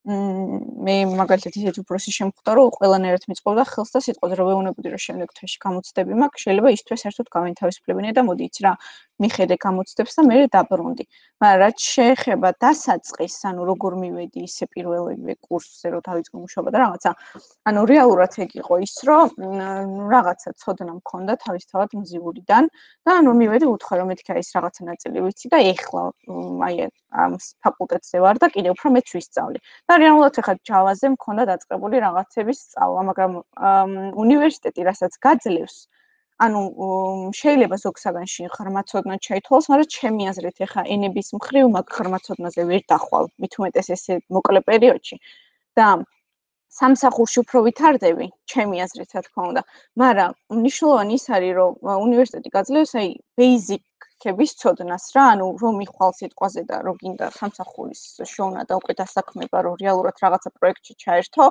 მე მაგალითად ისეთ უფროსი შემხვდა, რომ ყველანაირად მიწყობდა ხელს და სიტყვაზე რომ ვეუბნებოდი, რომ შემდეგ თვეში გამოცდები მაქვს, შეიძლება ის თვე საერთოდ გავენთავისუფლებინე და მოდი იცი რა, მიხედე გამოცდებს და მე დაბრუნდი. მაგრამ რაც შეეხება დასაწყისს, ანუ როგორ მივედი ისე პირველივე კურსზე რომ დავიწყე მუშაობა და რაღაცა, ანუ რეალურად ეგ იყო ის, რომ რაღაცა ცოდნა მქონდა თავისთავად მზიურიდან და ანუ მივედი უთხრა რომ მეთქი ის რაღაცა ნაწილი ვიცი და ეხლა აი ამ ფაკულტეტზე ვარ და კიდევ უფრო მეც ვისწავლი. და რეალურად ახლა ჯავაზე მქონდა დაწყებული რაღაცების სწავლა, მაგრამ უნივერსიტეტი რასაც გაძლევს, ანუ შეიძლება ზოგ საგანში ხარმაცოდნა ჩაითვალოს, მაგრამ ჩემი აზრით ახლა ენების მხრივ მაგ ხარმაცოდნაზე ვერ დახვალ, მით უმეტეს ესე მოკლე პერიოდში. და სამსახურში უფრო ვითარდები, ჩემი აზრით, რა თქმა უნდა. მაგრამ მნიშვნელოვანი ის არის, რომ უნივერსიტეტი გაძლევს აი ბეიზიკების ცოდნას რა, ანუ რომ მიხვალ სიტყვაზე და რომ გინდა სამსახურის შოვნა და უკვე დასაქმება, რომ რეალურად რაღაცა პროექტში ჩაერთო,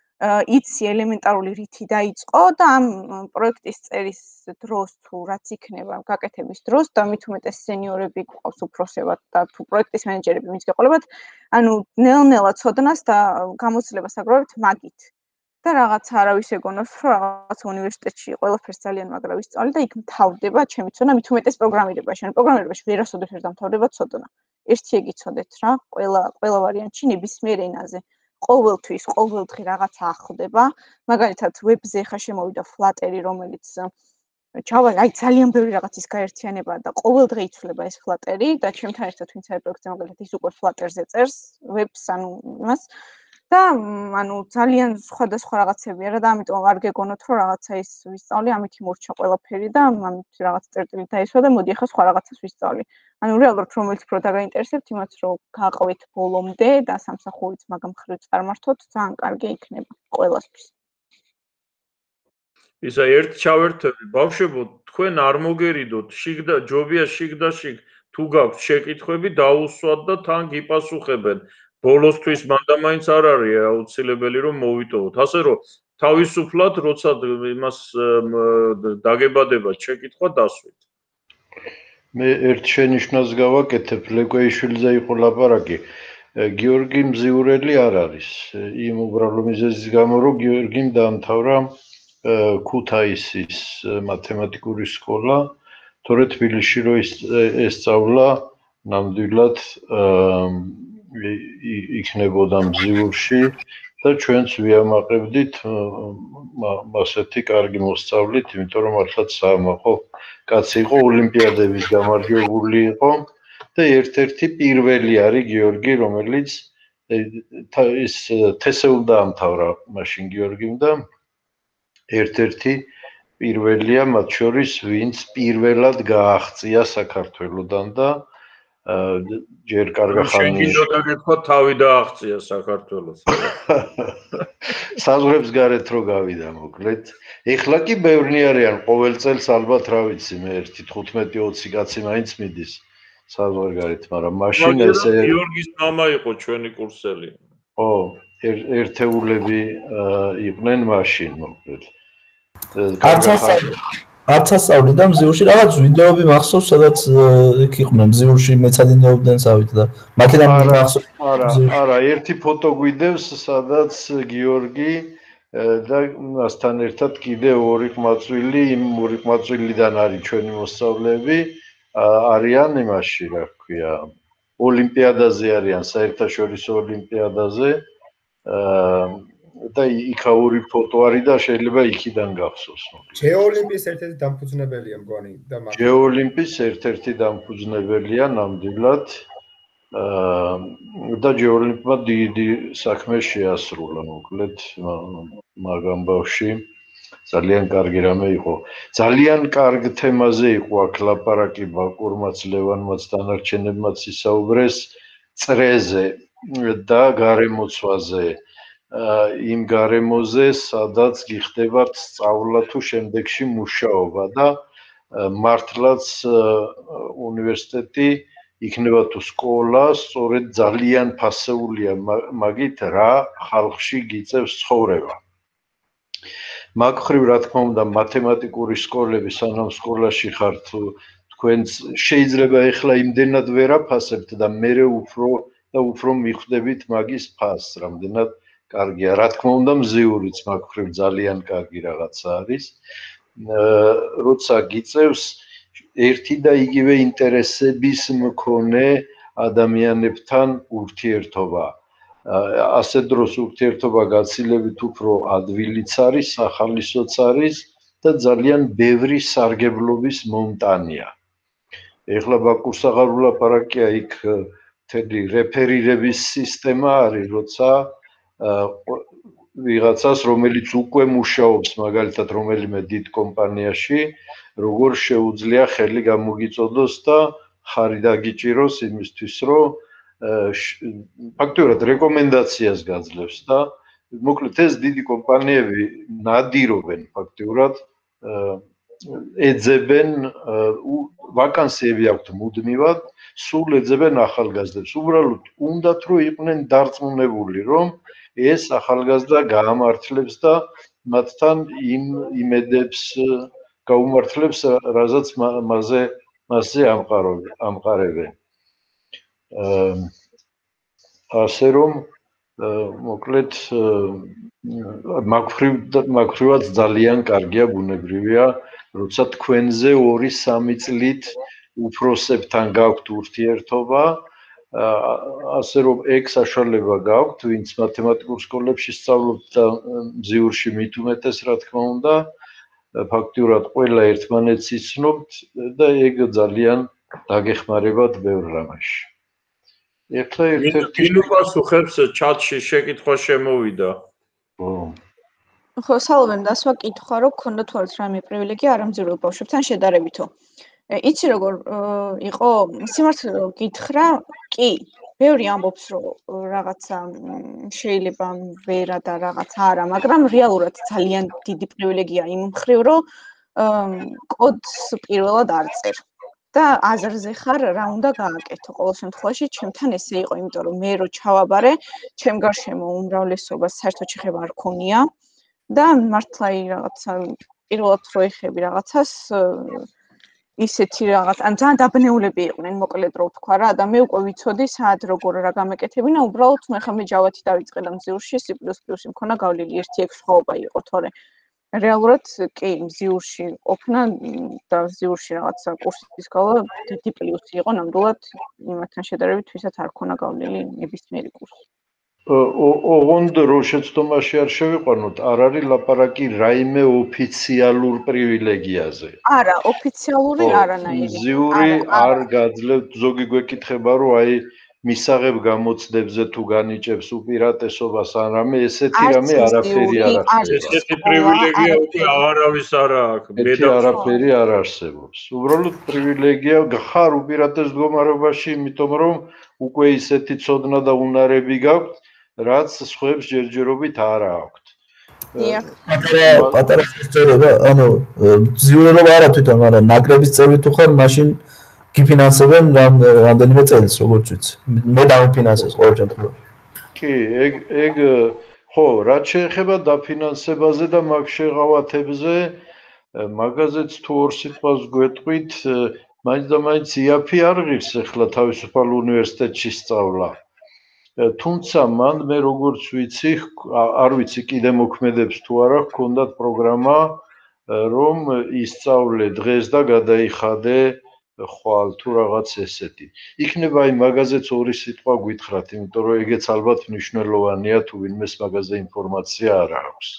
იცი ელემენტარული რითი დაიწყო და ამ პროექტის წერის დროს თუ რაც იქნება გაკეთების დროს და მით უმეტეს სენიორები გვყავს უფროსებად და თუ პროექტის მენეჯერები მის გაყოლებად, ანუ ნელ-ნელა ცოდნას და გამოცდილებას აგროვებთ მაგით. და რაღაცა არავის ეგონოს, რომ რაღაც უნივერსიტეტში ყველაფერს ძალიან მაგრა ვისწავლე და იქ მთავრდება ჩემი ცოდნა, მით უმეტეს პროგრამირებაში. ან პროგრამირებაში ვერასოდეს ვერ დამთავრდება ცოდნა. ერთი ეგ იცოდეთ რა, ყველა ყველა ვარიანტში ნებისმიერ ენაზე. ყოველთვის, ყოველდღე რაღაცა ახლდება. მაგალითად, ვებზე ხა შემოვიდა Flutter-ი, რომელიც ჩავალ, აი ძალიან ბევრი რაღაცის გაერთიანებაა და ყოველდღე იცვლება ეს Flutter-ი და ჩემთან ერთად ვინც არის პროექტზე, მაგალითად, ის უკვე Flutter-ზე წერს ვებს, ანუ იმას და ანუ ძალიან სხვადასხვა რაღაცები არა და ამიტომ არ გეგონოთ რომ რაღაცა ის ვისწავლი, ამით იმორჩა ყველაფერი და ამით რაღაც წერტილი დაისვა და მოდი ახლა სხვა რაღაცას ვისწავლი. ანუ რეალურად რომელიც უფრო დაგაინტერესებთ, იმათ რომ გაყვეთ ბოლომდე და სამსახურიც მაგამ ხრივ წარმართოთ, ძალიან კარგი იქნება ყველასთვის. ისა ერთ ჩავერთები, ბავშვებო, თქვენ არ მოგერიდოთ, შიგ და ჯობია შიგ და შიგ, თუ გაქვთ შეკითხვები, დაუსვათ და თან გიპასუხებენ. ბოლოსთვის მანდამაინც არ არის აუცილებელი რომ მოვიტოვოთ. ასე რომ თავისუფლად როცა იმას დაგებადება შეკითხვა დასვით. მე ერთ შენიშვნას გავაკეთებ, ლეკვეიშვილზე იყო ლაპარაკი. გიორგი მზიურელი არ არის. იმ უბრალო მიზეზის გამო, რომ გიორგიმ დაამთავრა ქუთაისის მათემატიკური სკოლა, თორე თბილისში რო ესწავლა, ნამდვილად იქნებოდა მზიურში და ჩვენც ვიამაყებდით ასეთი კარგი მოსწავლით, იმიტომ რომ მართლაც საამაყო კაცი იყო, ოლიმპიადების გამარჯვებული იყო და ერთ-ერთი პირველი არის გიორგი, რომელიც ის თესეულ დაამთავრა მაშინ გიორგიმ და ერთ-ერთი პირველია მათ შორის, ვინც პირველად გააღწია საქართველოსთან და ჯერ კარგა ხანი. შენ კიდევ გეთქვა თავი დააღწია საქართველოს. საზღვრებს გარეთ რო გავიდა მოკლედ. ეხლა კი ბევრნი არიან, ყოველ წელს ალბათ რა ვიცი მე ერთი თხუთმეტი ოცი კაცი მაინც მიდის საზღვარ გარეთ, მაგრამ მაშინ ესე გიორგის მამა იყო ჩვენი კურსელი. ო, ერთეულები იყვნენ მაშინ მოკლედ. არც ასწავლი და მზიურში რაღაც ვიდეოები მახსოვს, სადაც იქ იყვნენ მზიურში მეცადინეობდნენ წავით და მაქედან მახსოვს. არა, არა, ერთი ფოტო გვიდევს, სადაც გიორგი და მასთან ერთად კიდე ორი ყმაწვილი, იმ ორი ყმაწვილიდან არის ჩვენი მოსწავლეები, არიან იმაში, რა ქვია, ოლიმპიადაზე არიან, საერთაშორისო ოლიმპიადაზე. და იქა ორი ფოტო არის და შეიძლება იქიდან გახსოვს. ჯეოოლიმპიის ერთ-ერთი დამფუძნებელია მგონი და მაგ ჯეოოლიმპიის ერთ-ერთი დამფუძნებელია ნამდვილად. და ჯეოოლიმპმა დიდი საქმე შეასრულა, მოკლედ მაგ ამბავში ძალიან კარგი რამე იყო. ძალიან კარგ თემაზე იყო აქ ლაპარაკი ბაკურმაც, ლევანმაც, დანარჩენებმაც ისაუბრეს წრეზე და გარემოცვაზე. იმ გარემოზე, სადაც გიხდებათ სწავლა თუ შემდეგში მუშაობა და მართლაც უნივერსიტეტი იქნება თუ სკოლა, სწორედ ძალიან ფასეულია მაგით რა ხალხში გიწევს ცხოვრება. მაგ ხრივ რა თქმა უნდა მათემატიკური სკოლები სანამ სკოლაში ხართ თქვენც შეიძლება ეხლა იმდენად ვერ აფასებთ და მერე უფრო და უფრო მიხვდებით მაგის ფასს, რამდენად კარგია. რა თქმა უნდა მზიურიც მაგ ხრივ ძალიან კარგი რაღაცა არის. როცა გიწევს ერთი და იგივე ინტერესების მქონე ადამიანებთან ურთიერთობა. ასე დროს ურთიერთობა გაცილებით უფრო ადვილიც არის, ახალისოც არის და ძალიან ბევრი სარგებლობის მომტანია. ეხლა ბაკურს აღარ ვლაპარაკია, იქ თელი რეფერირების სისტემა არის, როცა ვიღაცას, რომელიც უკვე მუშაობს, მაგალითად, რომელიმე დიდ კომპანიაში, როგორ შეუძლია ხელი გამოგიწოდოს და ხარი დაგიჭიროს იმისთვის, რომ ფაქტობრივად რეკომენდაციას გაძლევს და მოკლედ ეს დიდი კომპანიები ნადირობენ ფაქტობრივად ეძებენ ვაკანსიები აქვთ მუდმივად, სულ ეძებენ ახალგაზრდებს. უბრალოდ უნდათ რომ იყვნენ დარწმუნებული, რომ ეს ახალგაზრდა გაამართლებს და მათთან იმ იმედებს გაუმართლებს, რაზეც მასზე მასზე ამყარებენ. ასე რომ მოკლედ მაგფრივ მაგფრივად ძალიან კარგია ბუნებრივია, როცა თქვენზე ორი სამი წლით უფროსებთან გაქვთ ურთიერთობა, ასე რომ ეგ საშუალება გაქვთ, ვინც მათემატიკურ სკოლებში სწავლობთ და მზიურში მით უმეტეს, რა თქმა უნდა, ფაქტიურად ყველა ერთმანეთს იცნობთ და ეგ ძალიან დაგეხმარებათ ბევრ რამაში. ეხლა ერთ-ერთი ილუკას უხებს ჩატში შეკითხვა შემოვიდა. ხო, სალომემ დასვა კითხვა, რომ გქონდა თუ არა რამე პრივილეგია არამძიებელ ბავშვებთან შედარებითო. იცი როგორ იყო სიმართლე გითხრა, კი, ბევრი ამბობს, რომ რაღაცა შეიძლება ვერა და რაღაცა არა, მაგრამ რეალურად ძალიან დიდი პრივილეგია იმ მხრივ, რომ კოდს პირველად არ წერ. და აზრზე ხარ რა უნდა გააკეთო. ყოველ შემთხვევაში ჩემთან ესე იყო, იმიტომ რომ მე რო ჩავაბარე, ჩემ გარშემო უმრავლესობას საერთოდ შეხება არ ქონია და მართლა რაღაცა პირველად რო ეხები რაღაცას ისეთი რაღაც, ან ძალიან დაბნეულები იყვნენ, მოკლედ რო ვთქვა რა, და მე უკვე ვიცოდი საათ როგორ რა გამეკეთებინა, უბრალოდ მე ხა მე ჯავათი დავიწყე და მზიურში C plus plus მქონა გავლილი ერთი ექვს ხვაობა იყო, თორე რეალურად კი მზიურში ყოფნა და მზიურში რაღაცა კურსის გავლა დიდი პლუსი იყო ნამდვილად იმათთან შედარებით, ვისაც არ ქონა გავლილი ნებისმიერი კურსი. ოღონდ რო შეცდომაში არ შევიყვანოთ, არ არის ლაპარაკი რაიმე ოფიციალურ პრივილეგიაზე. არა, ოფიციალური არანაირი. მზიური არ გაძლევთ, ზოგი გვეკითხება, რომ აი მისაღებ გამოცდებზე თუ განიჭებს უპირატესობას ან რამე, ესეთი რამე არაფერი არ არსებობს. ესეთი პრივილეგია უკვე არავის არ აქვს. ესეთი არაფერი არ არსებობს. უბრალოდ პრივილეგია ხარ უპირატეს მდგომარეობაში, იმიტომ რომ უკვე ისეთი ცოდნა და უნარები გაქვთ, რაც სხვებს ჯერჯერობით არ აქვთ. დიახ. პატარა სწორება, ანუ მძიურობა არა თვითონ, მაგრამ ნაკრების წევრი თუ ხარ, მაშინ გიფინანსებენ რამდენიმე წელს, როგორც ვიცი. მე დავიფინანსეს ყოველ შემთხვევაში. კი, ეგ ეგ ხო, რაც შეეხება დაფინანსებაზე და მაგ შეღავათებზე, მაგაზეც თუ ორ სიტყვას გვეტყვით, მაინც და მაინც იაფი არ ღირს ახლა თავისუფალ უნივერსიტეტში სწავლა. თუმცა მან მე როგორც ვიცი, არ ვიცი კიდე მოქმედებს თუ არა, ჰქონდათ პროგრამა, რომ ისწავლე დღეს და გადაიხადე ხვალ თუ რაღაც ესეთი. იქნება აი მაგაზეც ორი სიტყვა გვითხრათ, იმიტომ რომ ეგეც ალბათ მნიშვნელოვანია თუ ვინმეს მაგაზე ინფორმაცია არ აქვს.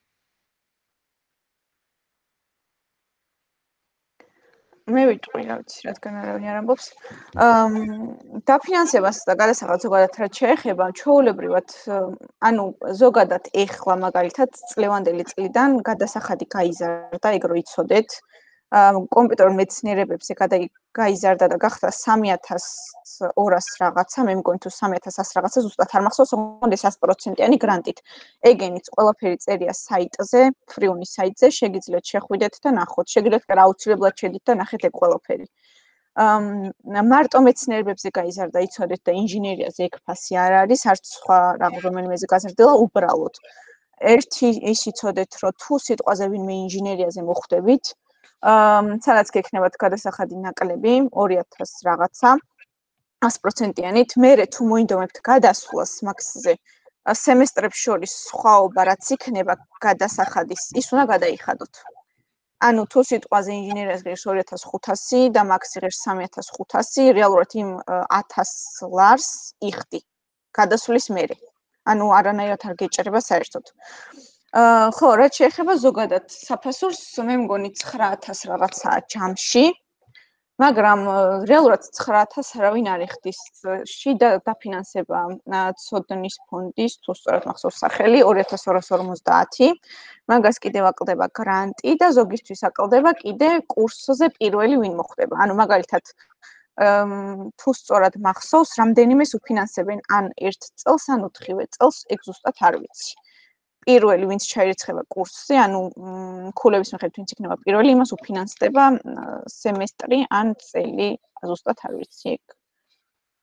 მე ვიტყვი, რა ვიცი, რადგან არავინ არ ამბობს. დაფინანსებას და გადასახადს ზოგადად რაც შეეხება, ჩვეულებრივად, ანუ ზოგადად ეხლა მაგალითად წლევანდელი წლიდან გადასახადი გაიზარდა, ეგ რო იცოდეთ. კომპიუტერულ მეცნიერებებზე გაიზარდა და გახდა სამი ათას ორას რაღაცა, მე მგონი თუ სამი ათას ას რაღაცა ზუსტად არ მახსოვს, ოღონდ ას პროცენტიანი გრანტით. ეგენიც ყველაფერი წერია საიტზე, ფრიუნის საიტზე, შეგიძლიათ შეხვიდეთ და ნახოთ. შეგიძლიათ რა აუცილებლად შედით და ნახეთ ეგ ყველაფერი. მარტო მეცნიერებებზე გაიზარდა, იცოდეთ და ინჟინერიაზე ეგ ფასი არ არის, არც სხვა რომელიმეზე გაზრდილა, უბრალოდ. ერთი ის იცოდეთ, რომ თუ სიტყვაზე ვინმე ინჟინერიაზე მოხვდებით, სადაც გექნებათ გადასახადი ნაკლები ორი ათას რაღაცა ას პროცენტიანით, მერე თუ მოინდომებთ გადასვლას მაქსზე სემესტრებს შორის სხვაობა რაც იქნება გადასახადის, ის უნდა გადაიხადოთ. ანუ თუ სიტყვაზე ინჟინერიას ღირს ორი ათას ხუთასი და მაქსი ღირს სამი ათას ხუთასი, რეალურად იმ ათას ლარს იხდი გადასვლის მერე. ანუ არანაირად არ გეჭერება საერთოდ. ხო, რაც შეეხება ზოგადად საფასურს, მე მგონი ცხრა ათას რაღაცაა ჯამში, მაგრამ რეალურად ცხრა ათას არავინ არ იხდის. შიდა დაფინანსება ცოდნის ფონდის, თუ სწორად მახსოვს სახელი, ორი ათას ორას ორმოცდაათი. მაგას კიდევ აკლდება გრანტი და ზოგისთვის აკლდება კიდე კურსზე პირველი ვინ მოხვდება. ანუ მაგალითად თუ სწორად მახსოვს, რამდენიმეს უფინანსებენ ან ერთ წელს, ან ოთხივე წელს, ეგ ზუსტად არ ვიცი. პირველი ვინც ჩაირიცხება კურსზე, ანუ ქულების მიხედვით ვინც იქნება პირველი, იმას უფინანსდება სემესტრი ან წელი, ზუსტად არ ვიცი ეგ.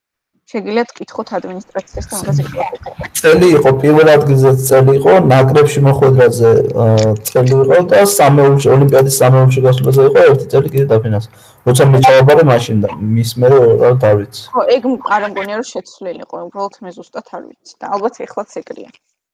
შეგიძლიათ კითხოთ ადმინისტრაციას და მაგაზე ვიკითხოთ. წელი იყო პირველ ადგილზე წელი იყო, ნაკრებში მოხვედრაზე წელი იყო და სამეულში ოლიმპიადის სამეულში გასვლაზე იყო ერთი წელი კიდე დაფინანსა. როცა მე ჩავაბარე მაშინ და მის მერე რა დავიც. ხო, ეგ არ მგონია რომ შეცვლილი იყო, უბრალოდ მე ზუსტად არ ვიცი და ალბათ ეხლაც ეგრეა.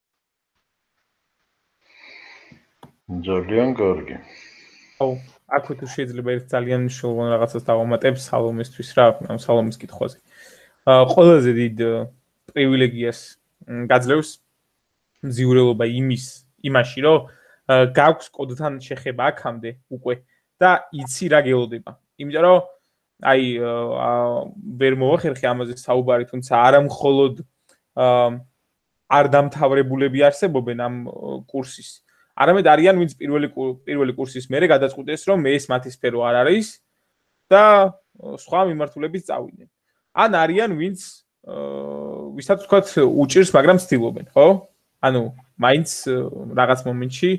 ძალიან კარგი. ხო, აქვე თუ შეიძლება ერთ ძალიან მნიშვნელოვან რაღაცას დავამატებ სალომისთვის რა, ამ სალომის კითხვაზე. ყველაზე დიდ პრივილეგიას გაძლევს მზიურელობა იმის იმაში, რომ გაქვს კოდთან შეხება აქამდე უკვე და იცი რა გელოდება. იმიტომ რომ აი ვერ მოახერხე ამაზე საუბარი, თუმცა არა მხოლოდ არ დამთავრებულები არსებობენ ამ კურსის. არამედ არიან ვინც პირველი პირველი კურსის მერე გადაწყვიტეს, რომ ეს მათი სფერო არ არის და სხვა მიმართულებით წავიდნენ. ან არიან ვინც ვისაც თქვათ უჭირს, მაგრამ ცდილობენ, ხო? ანუ მაინც რაღაც მომენტში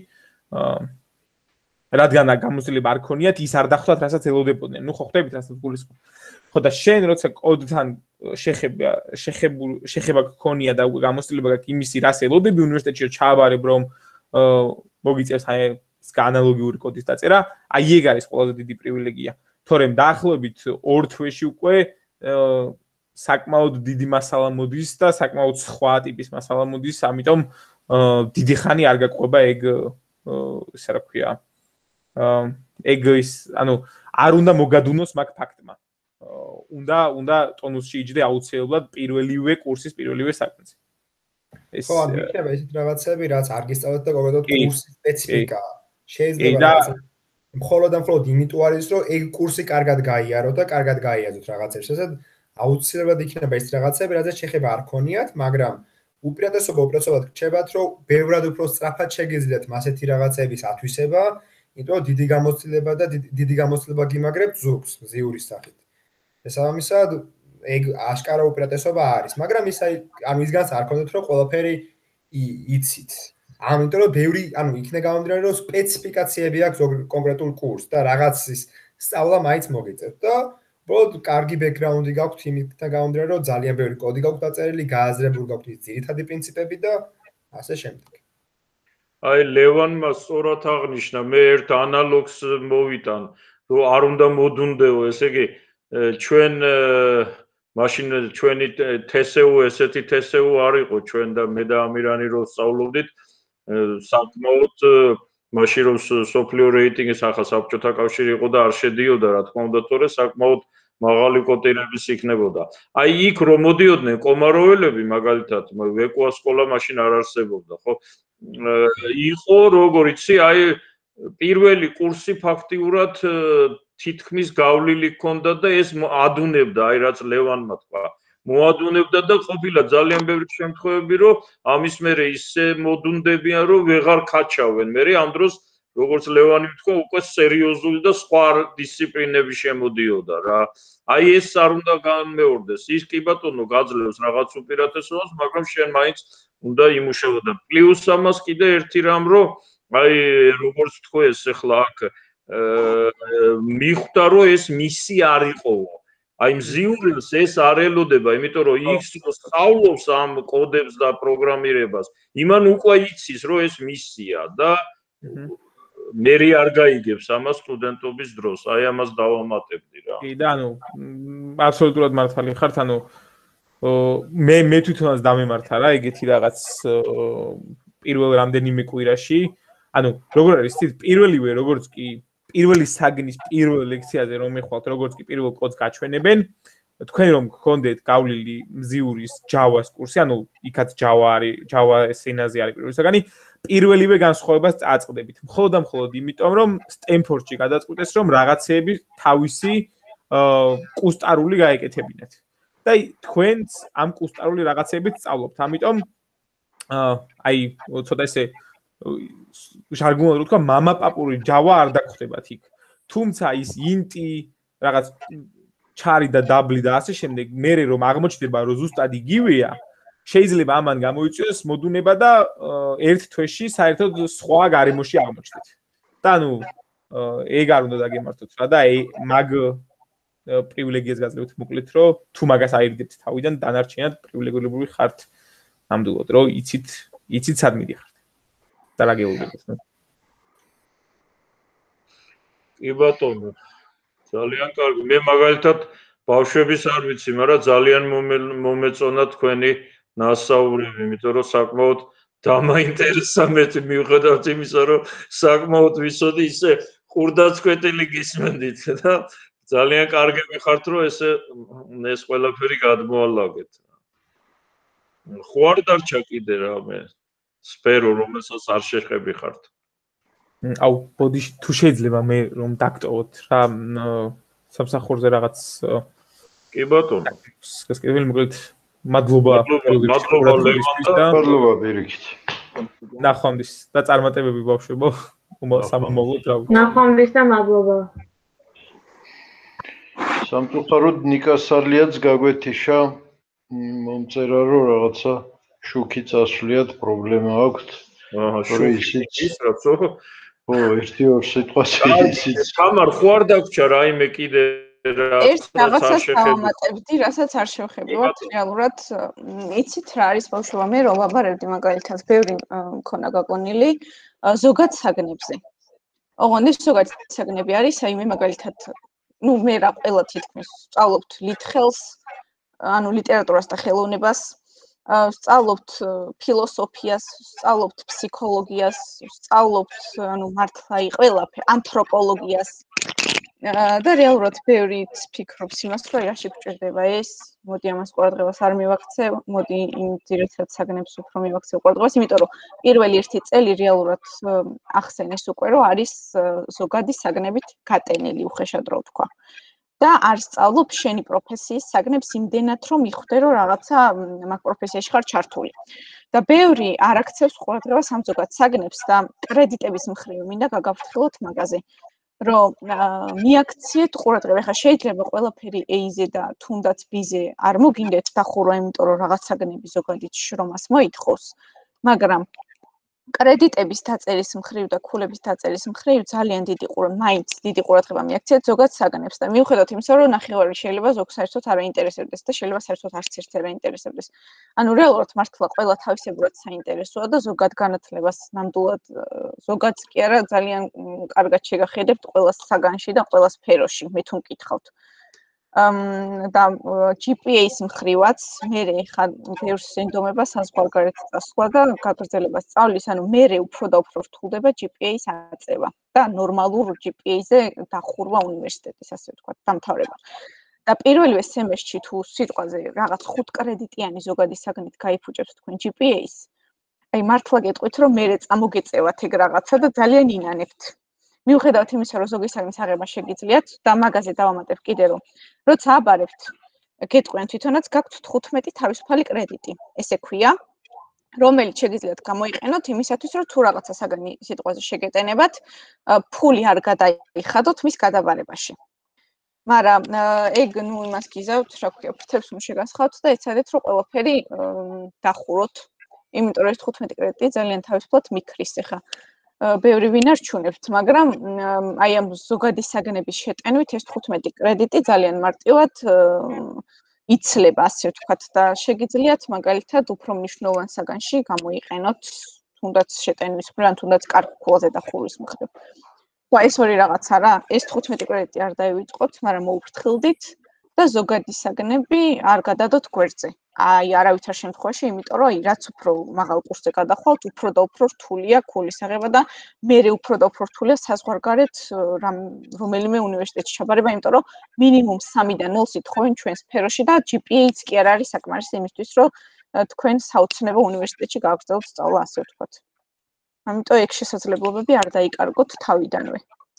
რადგან გამოცდილება არ ქონიათ, ის არ დახვდათ, რასაც ელოდებოდნენ. ნუ ხო ხვდებით, რასაც გულისხმობ. ხო და შენ როცა კოდთან შეხება შეხებულ შეხება გქონია და გამოცდილება გაქვს იმისი, რას ელოდები უნივერსიტეტში ჩააბარებ, რომ მოგიწევს აი ეს ანალოგიური კოდის დაწერა, აი ეგ არის ყველაზე დიდი პრივილეგია. თორემ დაახლოებით ორ თვეში უკვე საკმაოდ დიდი მასალა მოდის და საკმაოდ სხვა ტიპის მასალა მოდის, ამიტომ დიდი ხანი არ გაყვება ეგ ისე რა ქვია. ეგ ის, ანუ არ უნდა მოგადუნოს მაგ ფაქტმა. უნდა უნდა ტონუსში იჯდე აუცილებლად პირველივე კურსის პირველივე საქმეზე. ხო, ან იქნება ესეთ რაღაცები, რაც არ გისწავლეთ და კონკრეტულად კურსის სპეციფიკა. შეიძლება მხოლოდ და მხოლოდ იმიტომ არის, რომ ეგ კურსი კარგად გაიარო და კარგად გაიაზროთ რაღაცებს. ესეთ აუცილებლად იქნება ეს რაღაცები, რაზეც შეხება არ ქონიათ, მაგრამ უპირატესობა უპირატესობად რჩებათ, რომ ბევრად უფრო სწრაფად შეგიძლიათ ასეთი რაღაცების ათვისება, იმიტომ რომ დიდი გამოცდილება და დიდი გამოცდილება გიმაგრებთ ზურგს მზიურის სახით. შესაბამისად, ეგ აშკარა უპირატესობა არის, მაგრამ ის აი ანუ ისგანს არ ქონდეთ, რომ ყველაფერი იცით. ამიტომ რომ ბევრი, ანუ იქნება გამომდინარე, რომ სპეციფიკაციები აქვს კონკრეტულ კურსს და რაღაცის სწავლა მაინც მოგიწევთ და უბრალოდ კარგი ბექგრაუნდი გაქვთ იმითთან გამომდინარე, რომ ძალიან ბევრი კოდი გაქვთ დაწერილი, გააზრებული გაქვთ ის ძირითადი პრინციპები და ასე შემდეგ. აი ლევანმა სწორად აღნიშნა, მე ერთ ანალოგს მოვიტან, რომ არ უნდა მოდუნდეო, ესე იგი ჩვენ მაშინ ჩვენი თესეუ ესეთი თესეუ არ იყო ჩვენ და მე და ამირანი რო სწავლობდით საკმაოდ მაშინ რო სოფლიო რეიტინგის ახლა საბჭოთა კავშირი იყო და არ შედიოდა რა თქმა უნდა, თორე საკმაოდ მაღალი კოტირების იქნებოდა. აი იქ რომ მოდიოდნენ კომაროველები მაგალითად, ვეკოა სკოლა მაშინ არ არსებობდა, ხო? იყო როგორ იცი, აი პირველი კურსი ფაქტიურად თითქმის გავლილი ჰქონდა და ეს ადუნებდა, აი რაც ლევანმა თქვა. მოადუნებდა და ყოფილა ძალიან ბევრი შემთხვევები, რომ ამის მერე ისე მოდუნდებიან, რომ ვეღარ ქაჩავენ. მერე ამ დროს როგორც ლევანი თქვა, უკვე სერიოზული და სხვა დისციპლინები შემოდიოდა რა. აი ეს არ უნდა განმეორდეს. ის კი ბატონო გაძლევს რაღაც უპირატესობას, მაგრამ შენ მაინც უნდა იმუშაო და პლუს ამას კიდე ერთი რამ, რომ აი როგორც თქვეს ახლა აქ მიხვდა რომ ეს მისი არ იყოო. აი მზიურელს ეს არ ელოდება, იმიტომ რომ ის სწავლობს ამ კოდებს და პროგრამირებას, იმან უკვე იცის რომ ეს მისია და მერი არ გაიგებს ამას სტუდენტობის დროს. აი ამას დავამატებდი რა. კი და ანუ აბსოლუტურად მართალი ხართ, ანუ მე მე თვითონაც დამემართა რა ეგეთი რაღაც პირველ რამდენიმე კვირაში. ანუ როგორ არის თვით პირველივე როგორც კი პირველი საგნის პირველ ლექციაზე რომ ეხვალთ როგორც კი პირველ კოდს გაჩვენებენ, თქვენ რომ გქონდეთ გავლილი მზიურის Java-ს კურსი, ანუ იქაც Java არის, Java სცენაზე არის პირველი საგანი, პირველივე განსხვავებას წააწყდებით. მხოლოდ და მხოლოდ იმიტომ რომ სტენფორდში გადაწყვიტეს რომ რაღაცეები თავისი კუსტარული გაეკეთებინათ. და თქვენც ამ კუსტარული რაღაცეებით სწავლობთ. ამიტომ აი ცოტა ესე ჟარგონულად რო თქვა, მამა პაპური Java არ დაგხვდებათ იქ. თუმცა ის ინტი რაღაც ჩარი და დაბლი და ასე შემდეგ, მერე რომ აღმოჩნდება რომ ზუსტად იგივეა, შეიძლება ამან გამოიწვიოს მოდუნება და ერთ თვეში საერთოდ სხვა გარემოში აღმოჩნდეთ. და ანუ ეგ არ უნდა დაგემართოთ რა და მაგ პრივილეგიას გაძლევთ მოკლედ რომ თუ მაგას აირგებთ თავიდან დანარჩენად პრივილეგირებული ხართ ნამდვილად რომ იცით იცით სად მიდიხართ და რა გეუბნებით ნუ კი ბატონო ძალიან კარგი მე მაგალითად ბავშვების არ ვიცი მაგრამ ძალიან მომეწონა თქვენი ნასაუბრები იმიტომ რომ საკმაოდ დამაინტერესა მე მიუხედავად იმისა რომ საკმაოდ ვისოდი ისე ხურდაცქვეტილი გისმენდით და ძალიან კარგები ხართ რომ ესე ეს ყველაფერი გადმოალაგეთ ხო არ დარჩა კიდე რამე სფერო რომელსაც არ შეხები ხართ აუ ბოდიში თუ შეიძლება მე რომ დაგტოვოთ რა სამსახურზე რაღაც კი ბატონო გასკეველი მოკლედ მადლობა მადლობა ლევანტა მადლობა ბირიქით ნახვამდის და წარმატებები ბავშვებო სამომავლოდ რა ნახვამდის და მადლობა სამწუხაროდ ნიკასალიაც გაგვეთიშა მომწერა რომ რაღაცა შუქი წასვლიათ პრობლემა აქვს აჰა შუქი ის რაცო ო ერთი ორ სიტყვას ისიც გამარ ხო არ დაგჭა რაიმე კიდე ერთ რაღაცას დავამატებდი, რასაც არ შევხებივართ რეალურად. იცით რა არის ბავშვობა, მე რომ ვაბარებდი მაგალითად, ბევრი მქონა გაგონილი ზოგად საგნებზე. ოღონდ ეს ზოგად საგნები არის, აი მე მაგალითად, ну მე რა ყველა თითქმის სწავლობთ ლითხელს, ანუ ლიტერატურას და ხელოვნებას, სწავლობთ ფილოსოფიას, სწავლობთ ფსიქოლოგიას, სწავლობთ ანუ მართლა ყველაფერს, ანთროპოლოგიას. და რეალურად ბევრი ფიქრობს იმას, რომ რაში გვჭირდება ეს, მოდი ამას ყურადღებას არ მივაქცევ, მოდი იმ ძირითად საგნებს უფრო მივაქცევ ყურადღებას, იმიტომ რომ პირველი ერთი წელი რეალურად ახსენეს უკვე, რომ არის ზოგადი საგნებით გატენილი, უხეშად რო ვთქვა. და არ სწავლობ შენი პროფესიის საგნებს იმდენად, რომ მიხვდე, რომ რაღაცა მაგ პროფესიაში ხარ ჩართული. და ბევრი არ აქცევს ყურადღებას ამ ზოგად საგნებს და კრედიტების მხრივ მინდა გაგავფრთხილოთ მაგაზე. რომ მიაქციეთ ყურადღება. ხა შეიძლება ყველაფერი A-ზე და თუნდაც B-ზე არ მოგინდეთ დახურვა, იმიტომ რომ რაღაც საგნები ზოგადად შრომას მოითხოვს, მაგრამ კრედიტების დაწერის მხრივ და ქულების დაწერის მხრივ ძალიან დიდი ყურადღება, მაინც დიდი ყურადღება მიაქციეთ ზოგად საგნებს და მიუხედავად იმისა, რომ ნახევარი შეიძლება ზოგ საერთოდ არ აინტერესებდეს და შეიძლება საერთოდ არც ერთს არ აინტერესებდეს. ანუ რეალურად მართლა ყველა თავისებურად საინტერესოა და ზოგად განათლებას ნამდვილად ზოგადს კი არა ძალიან კარგად შეგახედებთ ყველა საგანში და ყველა სფეროში, მე თუ მკითხავთ. და G P A-ის მხრივაც მე ხა ბევრს ინდომება საზღვარგარეთ წასვლა და გაგრძელება სწავლის, ანუ მე უფრო და უფრო რთულდება G P A-ის აწევა და ნორმალურ G P A-ზე დახურვა უნივერსიტეტის, ასე ვთქვათ, დამთავრება. და პირველივე სემესტრში თუ სიტყვაზე რაღაც ხუთ კრედიტიანი ზოგადი საგნით გაიფუჭებთ თქვენ G P A-ის, აი მართლა გეტყვით, რომ მე წამოგეწევათ ეგ რაღაცა და ძალიან ინანებთ. მიუხედავად იმისა, რომ ზოგი საგნის აღება შეგიძლიათ და მაგაზე დავამატებ კიდე რომ როცა აბარებთ, გეტყვიან თვითონაც გაქვთ თხუთმეტი თავისუფალი კრედიტი. ესე ქვია, რომელიც შეგიძლიათ გამოიყენოთ იმისათვის, რომ თუ რაღაცა საგანი სიტყვაზე შეგეტენებათ, ფული არ გადაიხადოთ მის გადაბარებაში. მაგრამ ეგ ნუ იმას გიზავთ, რა ქვია, ფრთებს ნუ შეგასხავთ და ეცადეთ, რომ ყველაფერი დახუროთ, იმიტომ რომ ეს თხუთმეტი კრედიტი ძალიან თავისუფლად მიქრის ახლა. ბევრი ვინ არ ჩუნებთ, მაგრამ აი ამ ზოგადი საგნების შეტენვით ეს თხუთმეტი კრედიტი ძალიან მარტივად იცლება, ასე ვთქვათ და შეგიძლიათ მაგალითად უფრო მნიშვნელოვან საგანში გამოიყენოთ, თუნდაც შეტენვის მხრივ, ან თუნდაც კარგ ქულაზე დახურვის მხრივ. ხო, ეს ორი რაღაცა რა, ეს თხუთმეტი კრედიტი არ დაივიწყოთ, მაგრამ მოუფრთხილდით და ზოგადი საგნები არ გადადოთ გვერდზე. აი, არავითარ შემთხვევაში, იმიტომ რომ აი, რაც უფრო მაღალ კურსზე გადახვალთ, უფრო და უფრო რთულია ქულის აღება და მერე უფრო და უფრო რთულია საზღვარგარეთ რომელიმე უნივერსიტეტში ჩაბარება, იმიტომ რომ მინიმუმ სამიდან ნულს ითხოვენ ჩვენ სფეროში და G P A-იც კი არ არის საკმარისი იმისთვის, რომ თქვენ საოცნებო უნივერსიტეტში გააგრძელოთ სწავლა, ასე ვთქვათ. ამიტომ ეგ შესაძლებლობები არ დაიკარგოთ თავიდანვე.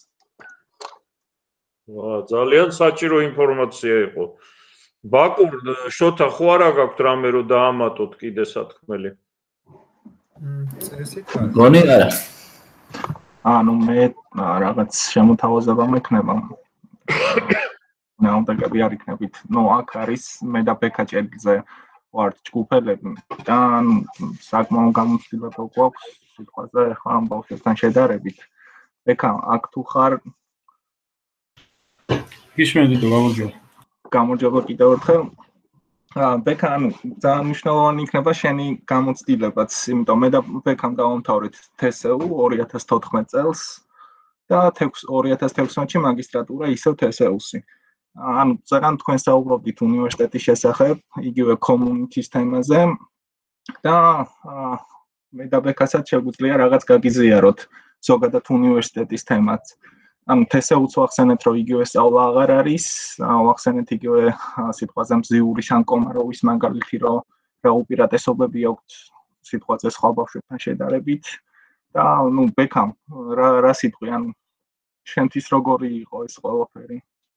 ძალიან საჭირო ინფორმაცია იყო. ბაკურ შოთა ხო არა გაქვთ რამე რომ დაამატოთ კიდე სათქმელი? წესით გონი არა. ანუ მე რაღაც შემოთავაზება მექნება. ნაუნდაგები არ იქნებით. ნუ აქ არის მე და ბექა ჭერგზე ვართ ჯგუფელები და საკმაოდ გამოცდილება გვაქვს სიტყვაზე ხა ამ ბავშვებთან შედარებით. ბექა აქ თუ ხარ გიშმენდით გავუძო. გამარჯობა კიდევ ერთხელ. აა ბექა, ანუ ძალიან მნიშვნელოვანი იქნება შენი გამოცდილებაც, იმიტომ მე და ბექამ დავამთავრეთ თესეუ ორი ათას თოთხმეტ წელს და ორი ათას თექვსმეტში მაგისტრატურა ისევ თესეუსი. ანუ ძალიან თქვენ საუბრობდით უნივერსიტეტის შესახებ, იგივე community-ის თემაზე და მე და ბექასაც შეგვიძლია რაღაც გაგიზიაროთ ზოგადად უნივერსიტეტის თემაც. ანუ თესეუც ვახსენეთ, რომ იგივე სწავლა აღარ არის, ვახსენეთ იგივე სიტყვაზე მზიურის ან კომაროვის მაგალითი, რომ რა უპირატესობები აქვთ სიტყვაზე სხვა ბავშვებთან შედარებით და ნუ ბექამ რა რა სიტყვი, ანუ შენთვის როგორი იყო ეს ყველაფერი?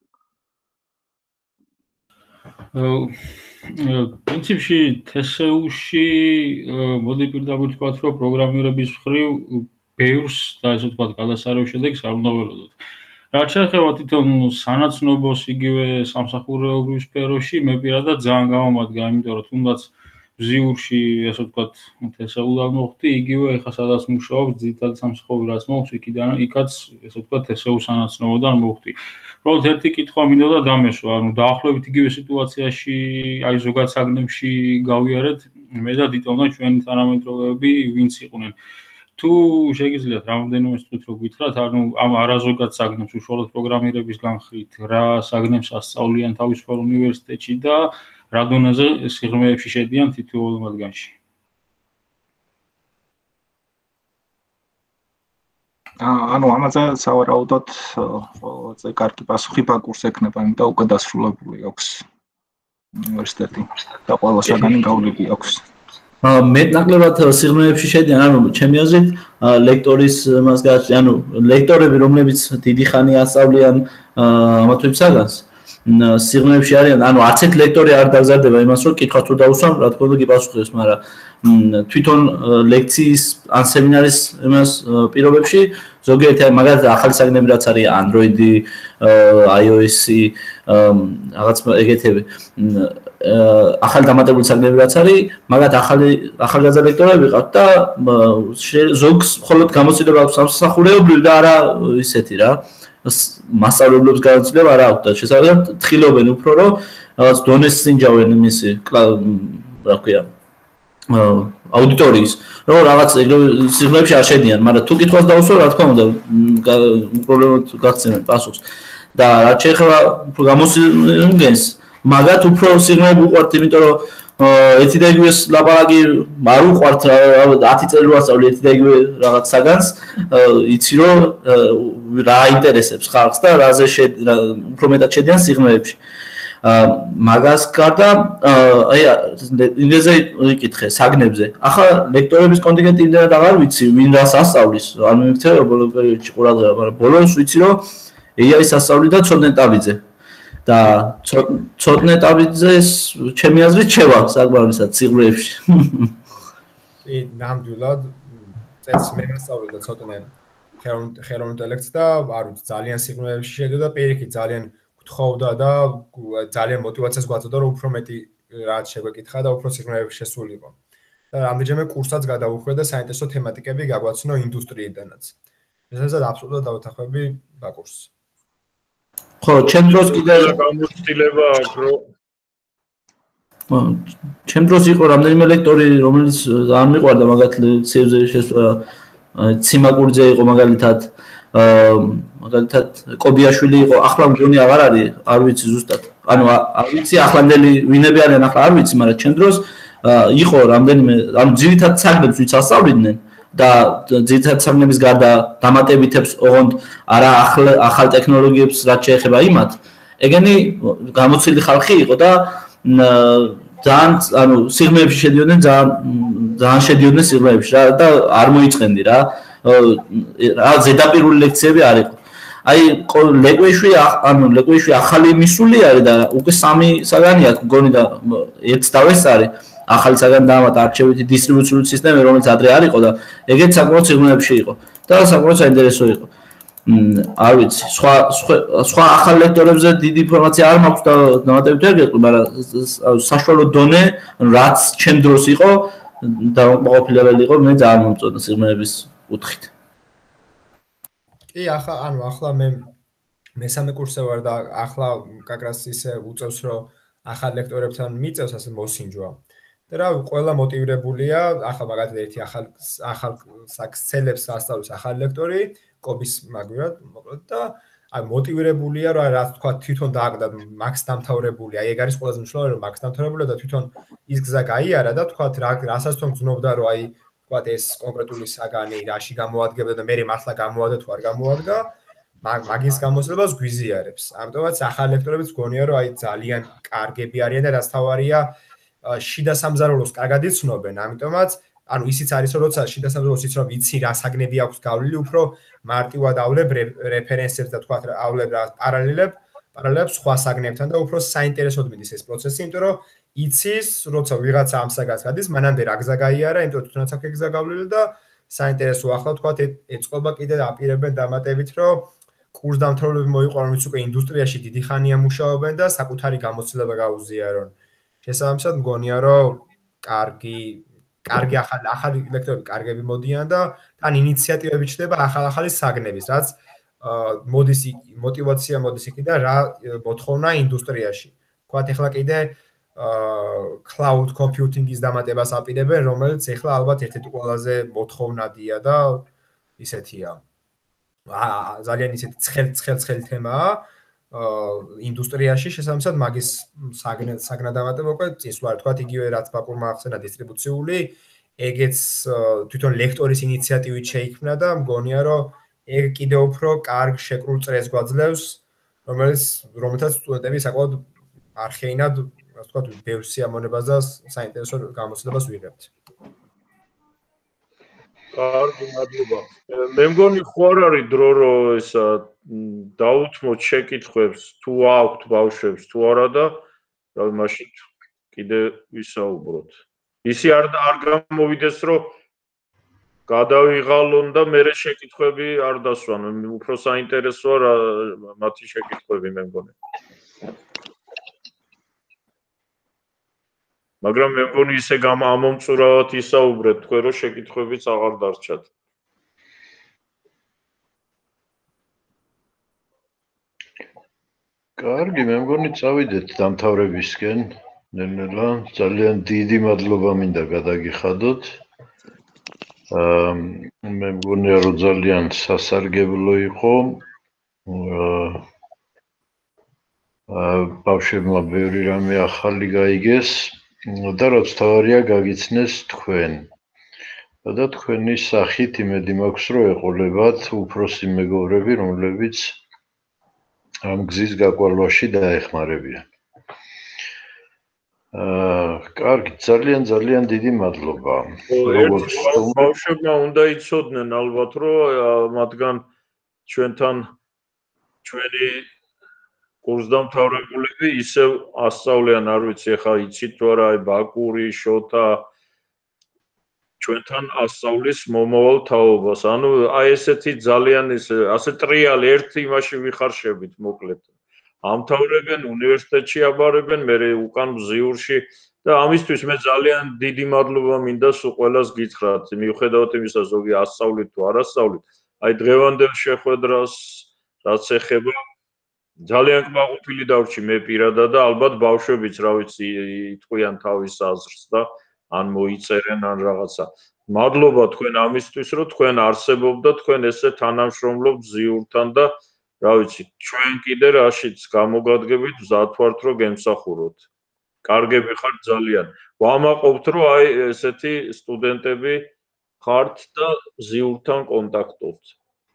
პრინციპში თესეუში მოდი პირდაპირ ვთქვათ, რომ პროგრამირების მხრივ ბევრს და ესე ვთქვათ, გადასარევ შედეგს არ უნდა ველოდოთ. რაც შეეხება თვითონ სანაცნობოს იგივე სამსახურეობრივ სფეროში, მე პირადად ძალიან გამომადგა, იმიტომ რომ თუნდაც ბზიურში, ესე ვთქვათ, თესეულად მოხდი, იგივე ეხლა სადაც მუშაობს, ძირითადად სამსახური რაც მოხს, იქიდან იქაც, ესე ვთქვათ, თესეუ სანაცნობოდან მოხდი. უბრალოდ ერთი კითხვა მინდოდა დამესვა, ანუ დაახლოებით იგივე სიტუაციაში, აი ზოგად საგნებში გავიარეთ, მე და დიტომ და ჩვენი თანამედროვეები ვინც იყვნენ. თუ შეგიძლიათ რამოდენიმე წუთი რო გითხრათ, ანუ ამ არაზოგად საგნებს უშუალოდ პროგრამირების განხრით, რა საგნებს ასწავლიან თავისუფალ უნივერსიტეტში და რა დონეზე სიღრმეებში შედიან თითოეულ მათგანში. ანუ ამაზე სავარაუდოდ ყველაზე კარგი პასუხი ბაკურს ექნება, იმიტომ უკვე დასრულებული აქვს უნივერსიტეტი და ყველა საგანი გავლილი აქვს. მეტნაკლებად სიღრმეებში შედიან, ანუ ჩემი აზრით ლექტორის მას გააჩნია, ანუ ლექტორები, რომლებიც დიდი ხანი ასწავლიან ამა თუ იმ საგანს, სიღრმეებში არიან, ანუ არც ერთ ლექტორი არ დაგზარდება იმას, რომ კითხვას თუ დაუსვამ, რა თქმა უნდა გიპასუხებს, მაგრამ თვითონ ლექციის ან სემინარის იმას პირობებში ზოგიერთი მაგალითად ახალი საგნები რაც არის Android-ი, iOS-ი, რაღაც ეგეთები ახალი დამატებული საგნები რაც არის, მაგათ ახალი ახალგაზრდა ლექტორები ყავთ და ზოგს მხოლოდ გამოცდილება აქვს სამსახურეობრივი და არა ისეთი რა. მასწავლებლებს განაცვლება არ აქვს და შესაძლოა თხილობენ უფრო რომ რაღაც დონეს სინჯავენ იმისი რა ქვია აუდიტორიის რომ რაღაც სიღრმეებში არ შედიან, მაგრამ თუ კითხვას დაუსვა, რა თქმა უნდა პრობლემად გაგცემენ პასუხს და რაც შეეხება გამოცდილებას მაგათ უფრო სიღრმეები უყვართ, იმიტომ რომ ერთი და იგივე ლაპარაკი არ უყვართ, ათი წელი რო ასწავლე ერთი და იგივე რაღაც საგანს, იცი რომ რა აინტერესებს ხალხს და რაზე უფრო მეტად შედიან სიღრმეებში. მაგას გარდა აი ინგლისზე ვიკითხე საგნებზე. ახლა ლექტორების კონტინგენტი იმდენად აღარ ვიცი, ვინ რას ასწავლის, არ მიმიქცევა ბოლო პერიოდში ყურადღება, მაგრამ ბოლოს ვიცი რომ ეი აის ასწავლი და ცოტნე ტაბიძე. და ცოტნე ტაბიძეს ჩემი აზრით შევა საკმარისად სიღრმეებში. ი ნამდვილად წელს მე მასწავლე და ცოტნე ხელოვნურ ინტელექტს და არ ვიცი ძალიან სიღრმეებში შედიოდა, პირიქით ძალიან გთხოვდა და ძალიან мотиваციას გვაწოდა რომ უფრო მეტი რაც შეგვეკითხა და უფრო სიღრმეებში შესულიყო. და რამდენჯერმე კურსაც გადავუხვე და საინტერესო თემატიკები გაგვაცნო ინდუსტრიიდანაც. შესაძლოა აბსოლუტურად დავეთანხმები ბაკურს. ხო, ჩემ დროს კიდე გამოცდილება აქვს რომ ჩემ დროს იყო რამდენიმე ლექტორი, რომელიც არ მიყვარდა მაგათ ლექციებზე შესვლა, ციმაკურძე იყო მაგალითად, მაგალითად კობიაშვილი იყო, ახლა მგონი აღარ არის, არ ვიცი ზუსტად. ანუ არ ვიცი ახლანდელი ვინები არიან, ახლა არ ვიცი, მაგრამ ჩემ დროს იყო რამდენიმე, ანუ ძირითად საგნებს ვიც ასწავლიდნენ და ძირითად საგნების გარდა დამატებითებს ოღონდ არა ახალ ახალ ტექნოლოგიებს რაც შეეხება იმათ. ეგენი გამოცილი ხალხი იყო და ძალიან ანუ სიღრმეებში შედიოდნენ, ძალიან ძალიან შედიოდნენ სიღრმეებში რა და არ მოიწყენდი რა. რა ზედაპირული ლექციები არ იყო. აი ლეკვეშვი ანუ ლეკვეშვი ახალი მისული არის და უკვე სამი საგანი აქვს მგონი და ერთს დავესწარი. ახალი საგანი დაამატა არჩევითი დისტრიბუციული სისტემა, რომელიც ადრე არ იყო და ეგეც საკმაოდ სიღრმეებში იყო და საკმაოდ საინტერესო იყო. არ ვიცი, სხვა სხვა ახალ ლექტორებზე დიდი ინფორმაცია არ მაქვს და დამატებით ვერ გეტყვი, მაგრამ საშუალო დონე, რაც ჩემ დროს იყო და მოყოფილებელი იყო, მე ძალიან მომწონდა სიღრმეების კუთხით. კი, ახლა ანუ ახლა მე მესამე კურსზე ვარ და ახლა კაკრას ისე უწევს რომ ახალ ლექტორებთან მიწევს ასე მოსინჯვა. და რა ყველა მოტივირებულია, ახლა მაგალითად ერთი ახალ ახალ საქცელებს ასწავლის ახალი ლექტორი, კობის მაგვირად, მოკლედ და აი მოტივირებულია რა რაც თქვა თვითონ დააგდა მაქს დამთავრებული, აი ეგ არის ყველაზე მნიშვნელოვანი რომ მაქს დამთავრებული და თვითონ ის გზა გაიარა და თქვა რა რასაც თვითონ გზნობდა რომ აი თქვა ეს კონკრეტული საგანი რაში გამოადგებდა და მე მართლა გამოადგა თუ არ გამოადგა მაგის გამოსლებას გვიზიარებს. ამიტომაც ახალ ლექტორებიც გონია რომ აი ძალიან კარგები არიან და რაც თავარია შიდა სამზარეულოს კარგად იცნობენ. ამიტომაც ანუ ისიც არის რომ როცა შიდა სამზარეულოს იცნობ იცი რა საგნები აქვს გავლილი, უფრო მარტივადავლებ რეფერენსებს და თქვაავლებ რა პარალელებ, პარალელებს სხვა საგნებთან და უფრო საინტერესოდ მიდის ეს პროცესი, იმიტომ რომ იცის როცა ვიღაცა ამ საგანს გადის, მანამდე რა გზა გაიარა, იმიტომ რომ თუნდაც აქ გზა გავლილი და საინტერესო ახლა თქვა ეწყობა კიდე აპირებენ დამატებით რომ კურს დამთავრებული მოიყვანონ, ვინც უკვე ინდუსტრიაში დიდი ხანია მუშაობენ და საკუთარი გამოცდილება გაუზიარონ. შესაბამისად მგონია რომ კარგი კარგი ახალი ახალი ლექტორები კარგები მოდიან და თან ინიციატივები ჩნდება ახალ-ახალი საგნების, რაც მოდის мотиваცია მოდის იქიდან რა მოთხოვნა ინდუსტრიაში. თქვათ ახლა კიდე cloud computing-ის დამატებას აპირებენ, რომელიც ახლა ალბათ ერთ-ერთი ყველაზე მოთხოვნადია და ისეთია. აა ძალიან ისეთი ცხელ-ცხელ თემაა ინდუსტრიაში, შესაბამისად მაგის საგნადამატება უკვე წინსვლა, თქვათ იგივე რაც ბაკურმა ახსენა დისტრიბუციული, ეგეც თვითონ ლექტორის ინიციატივით შეიქმნა და მგონია რომ ეგ კიდევ უფრო კარგ შეკრულ წრეს გვაძლევს, რომელიც რომელთაც სტუდენტები საკმაოდ არხეინად, ასე ვთქვათ, ბევრ სიამოვნებას და საინტერესო გამოცდილებას ვიღებთ. კარგი, მადლობა. მე მგონი ხო არ არის დრო რომ ესა დაუთმოთ შეკითხვებს თუ აქვთ ბავშვებს თუ არა და რა მაშინ კიდე ვისაუბროთ. ისი არ არ გამოვიდეს რომ გადავიღალონ და მე შეკითხვები არ დასვან. უფრო საინტერესოა რა მათი შეკითხვები მე მგონი. მაგრამ მე მგონი ისე გამომწურავად ისაუბრეთ თქვენ რომ შეკითხვებიც აღარ დარჩათ. კარგი, მე მგონი წავიდეთ დამთავრებისკენ. ნელ-ნელა ძალიან დიდი მადლობა მინდა გადაგიხადოთ. აა მე მგონია რომ ძალიან სასარგებლო იყო. აა ბავშვებმა ბევრი რამე ახალი გაიგეს. და რაც თავარია გაგიცნეს თქვენ. და თქვენი სახით იმედი მაქვს რომ ეყოლებათ უფროსი მეგობრები, რომლებიც ამ გზის გაკვალვაში დაეხმარებიან. აა, კარგი, ძალიან ძალიან დიდი მადლობა. როგორც ბავშვებმა უნდა იცოდნენ ალბათ რომ მათგან ჩვენთან ჩვენი კურსდამთავრებულები ისევ ასწავლიან, არ ვიცი, ახლა იცით თუ არა, აი ბაკური, შოთა ჩვენთან ასწავლის მომავალ თაობას. ანუ აი ესეთი ძალიან ისე ასე ტრიალი ერთი იმაში ვიხარშებით, მოკლედ. ამთავრებენ, უნივერსიტეტში აბარებენ, მე უკან ბზიურში და ამისთვის მე ძალიან დიდი მადლობა მინდა სულ ყველას გითხრათ, მიუხედავად იმისა, ზოგი ასწავლით თუ არ ასწავლით. აი დღევანდელ შეხვედრას რაც ეხება ძალიან კმაყოფილი დავრჩი მე პირადად და ალბათ ბავშვებიც რა ვიცი იტყვიან თავის აზრს და ან მოიწერენ ან რაღაცა. მადლობა თქვენ ამისთვის რომ თქვენ არსებობ და თქვენ ესე თანამშრომლობთ ზიურთან და რა ვიცი ჩვენ კიდე რაშიც გამოგადგებით მზად ვართ რომ გემსახუროთ. კარგები ხართ ძალიან. ვამაყობთ რომ აი ესეთი სტუდენტები ხართ და ზიურთან კონტაქტობთ.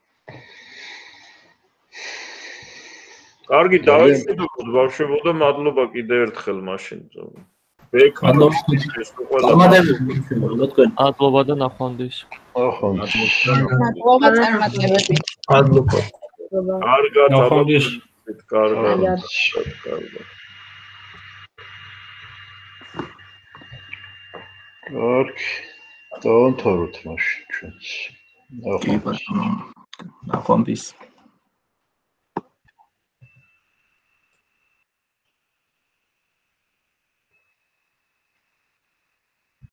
კარგი, დავიწყოთ ბავშვებო და მადლობა კიდე ერთხელ მაშინ. მადლობა და ნახვამდის. მადლობა წარმატებები. მადლობა. კარგად, ნახვამდის. კარგად. კარგად. კარგი. დავამთავროთ მაშინ ჩვენც. ნახვამდის.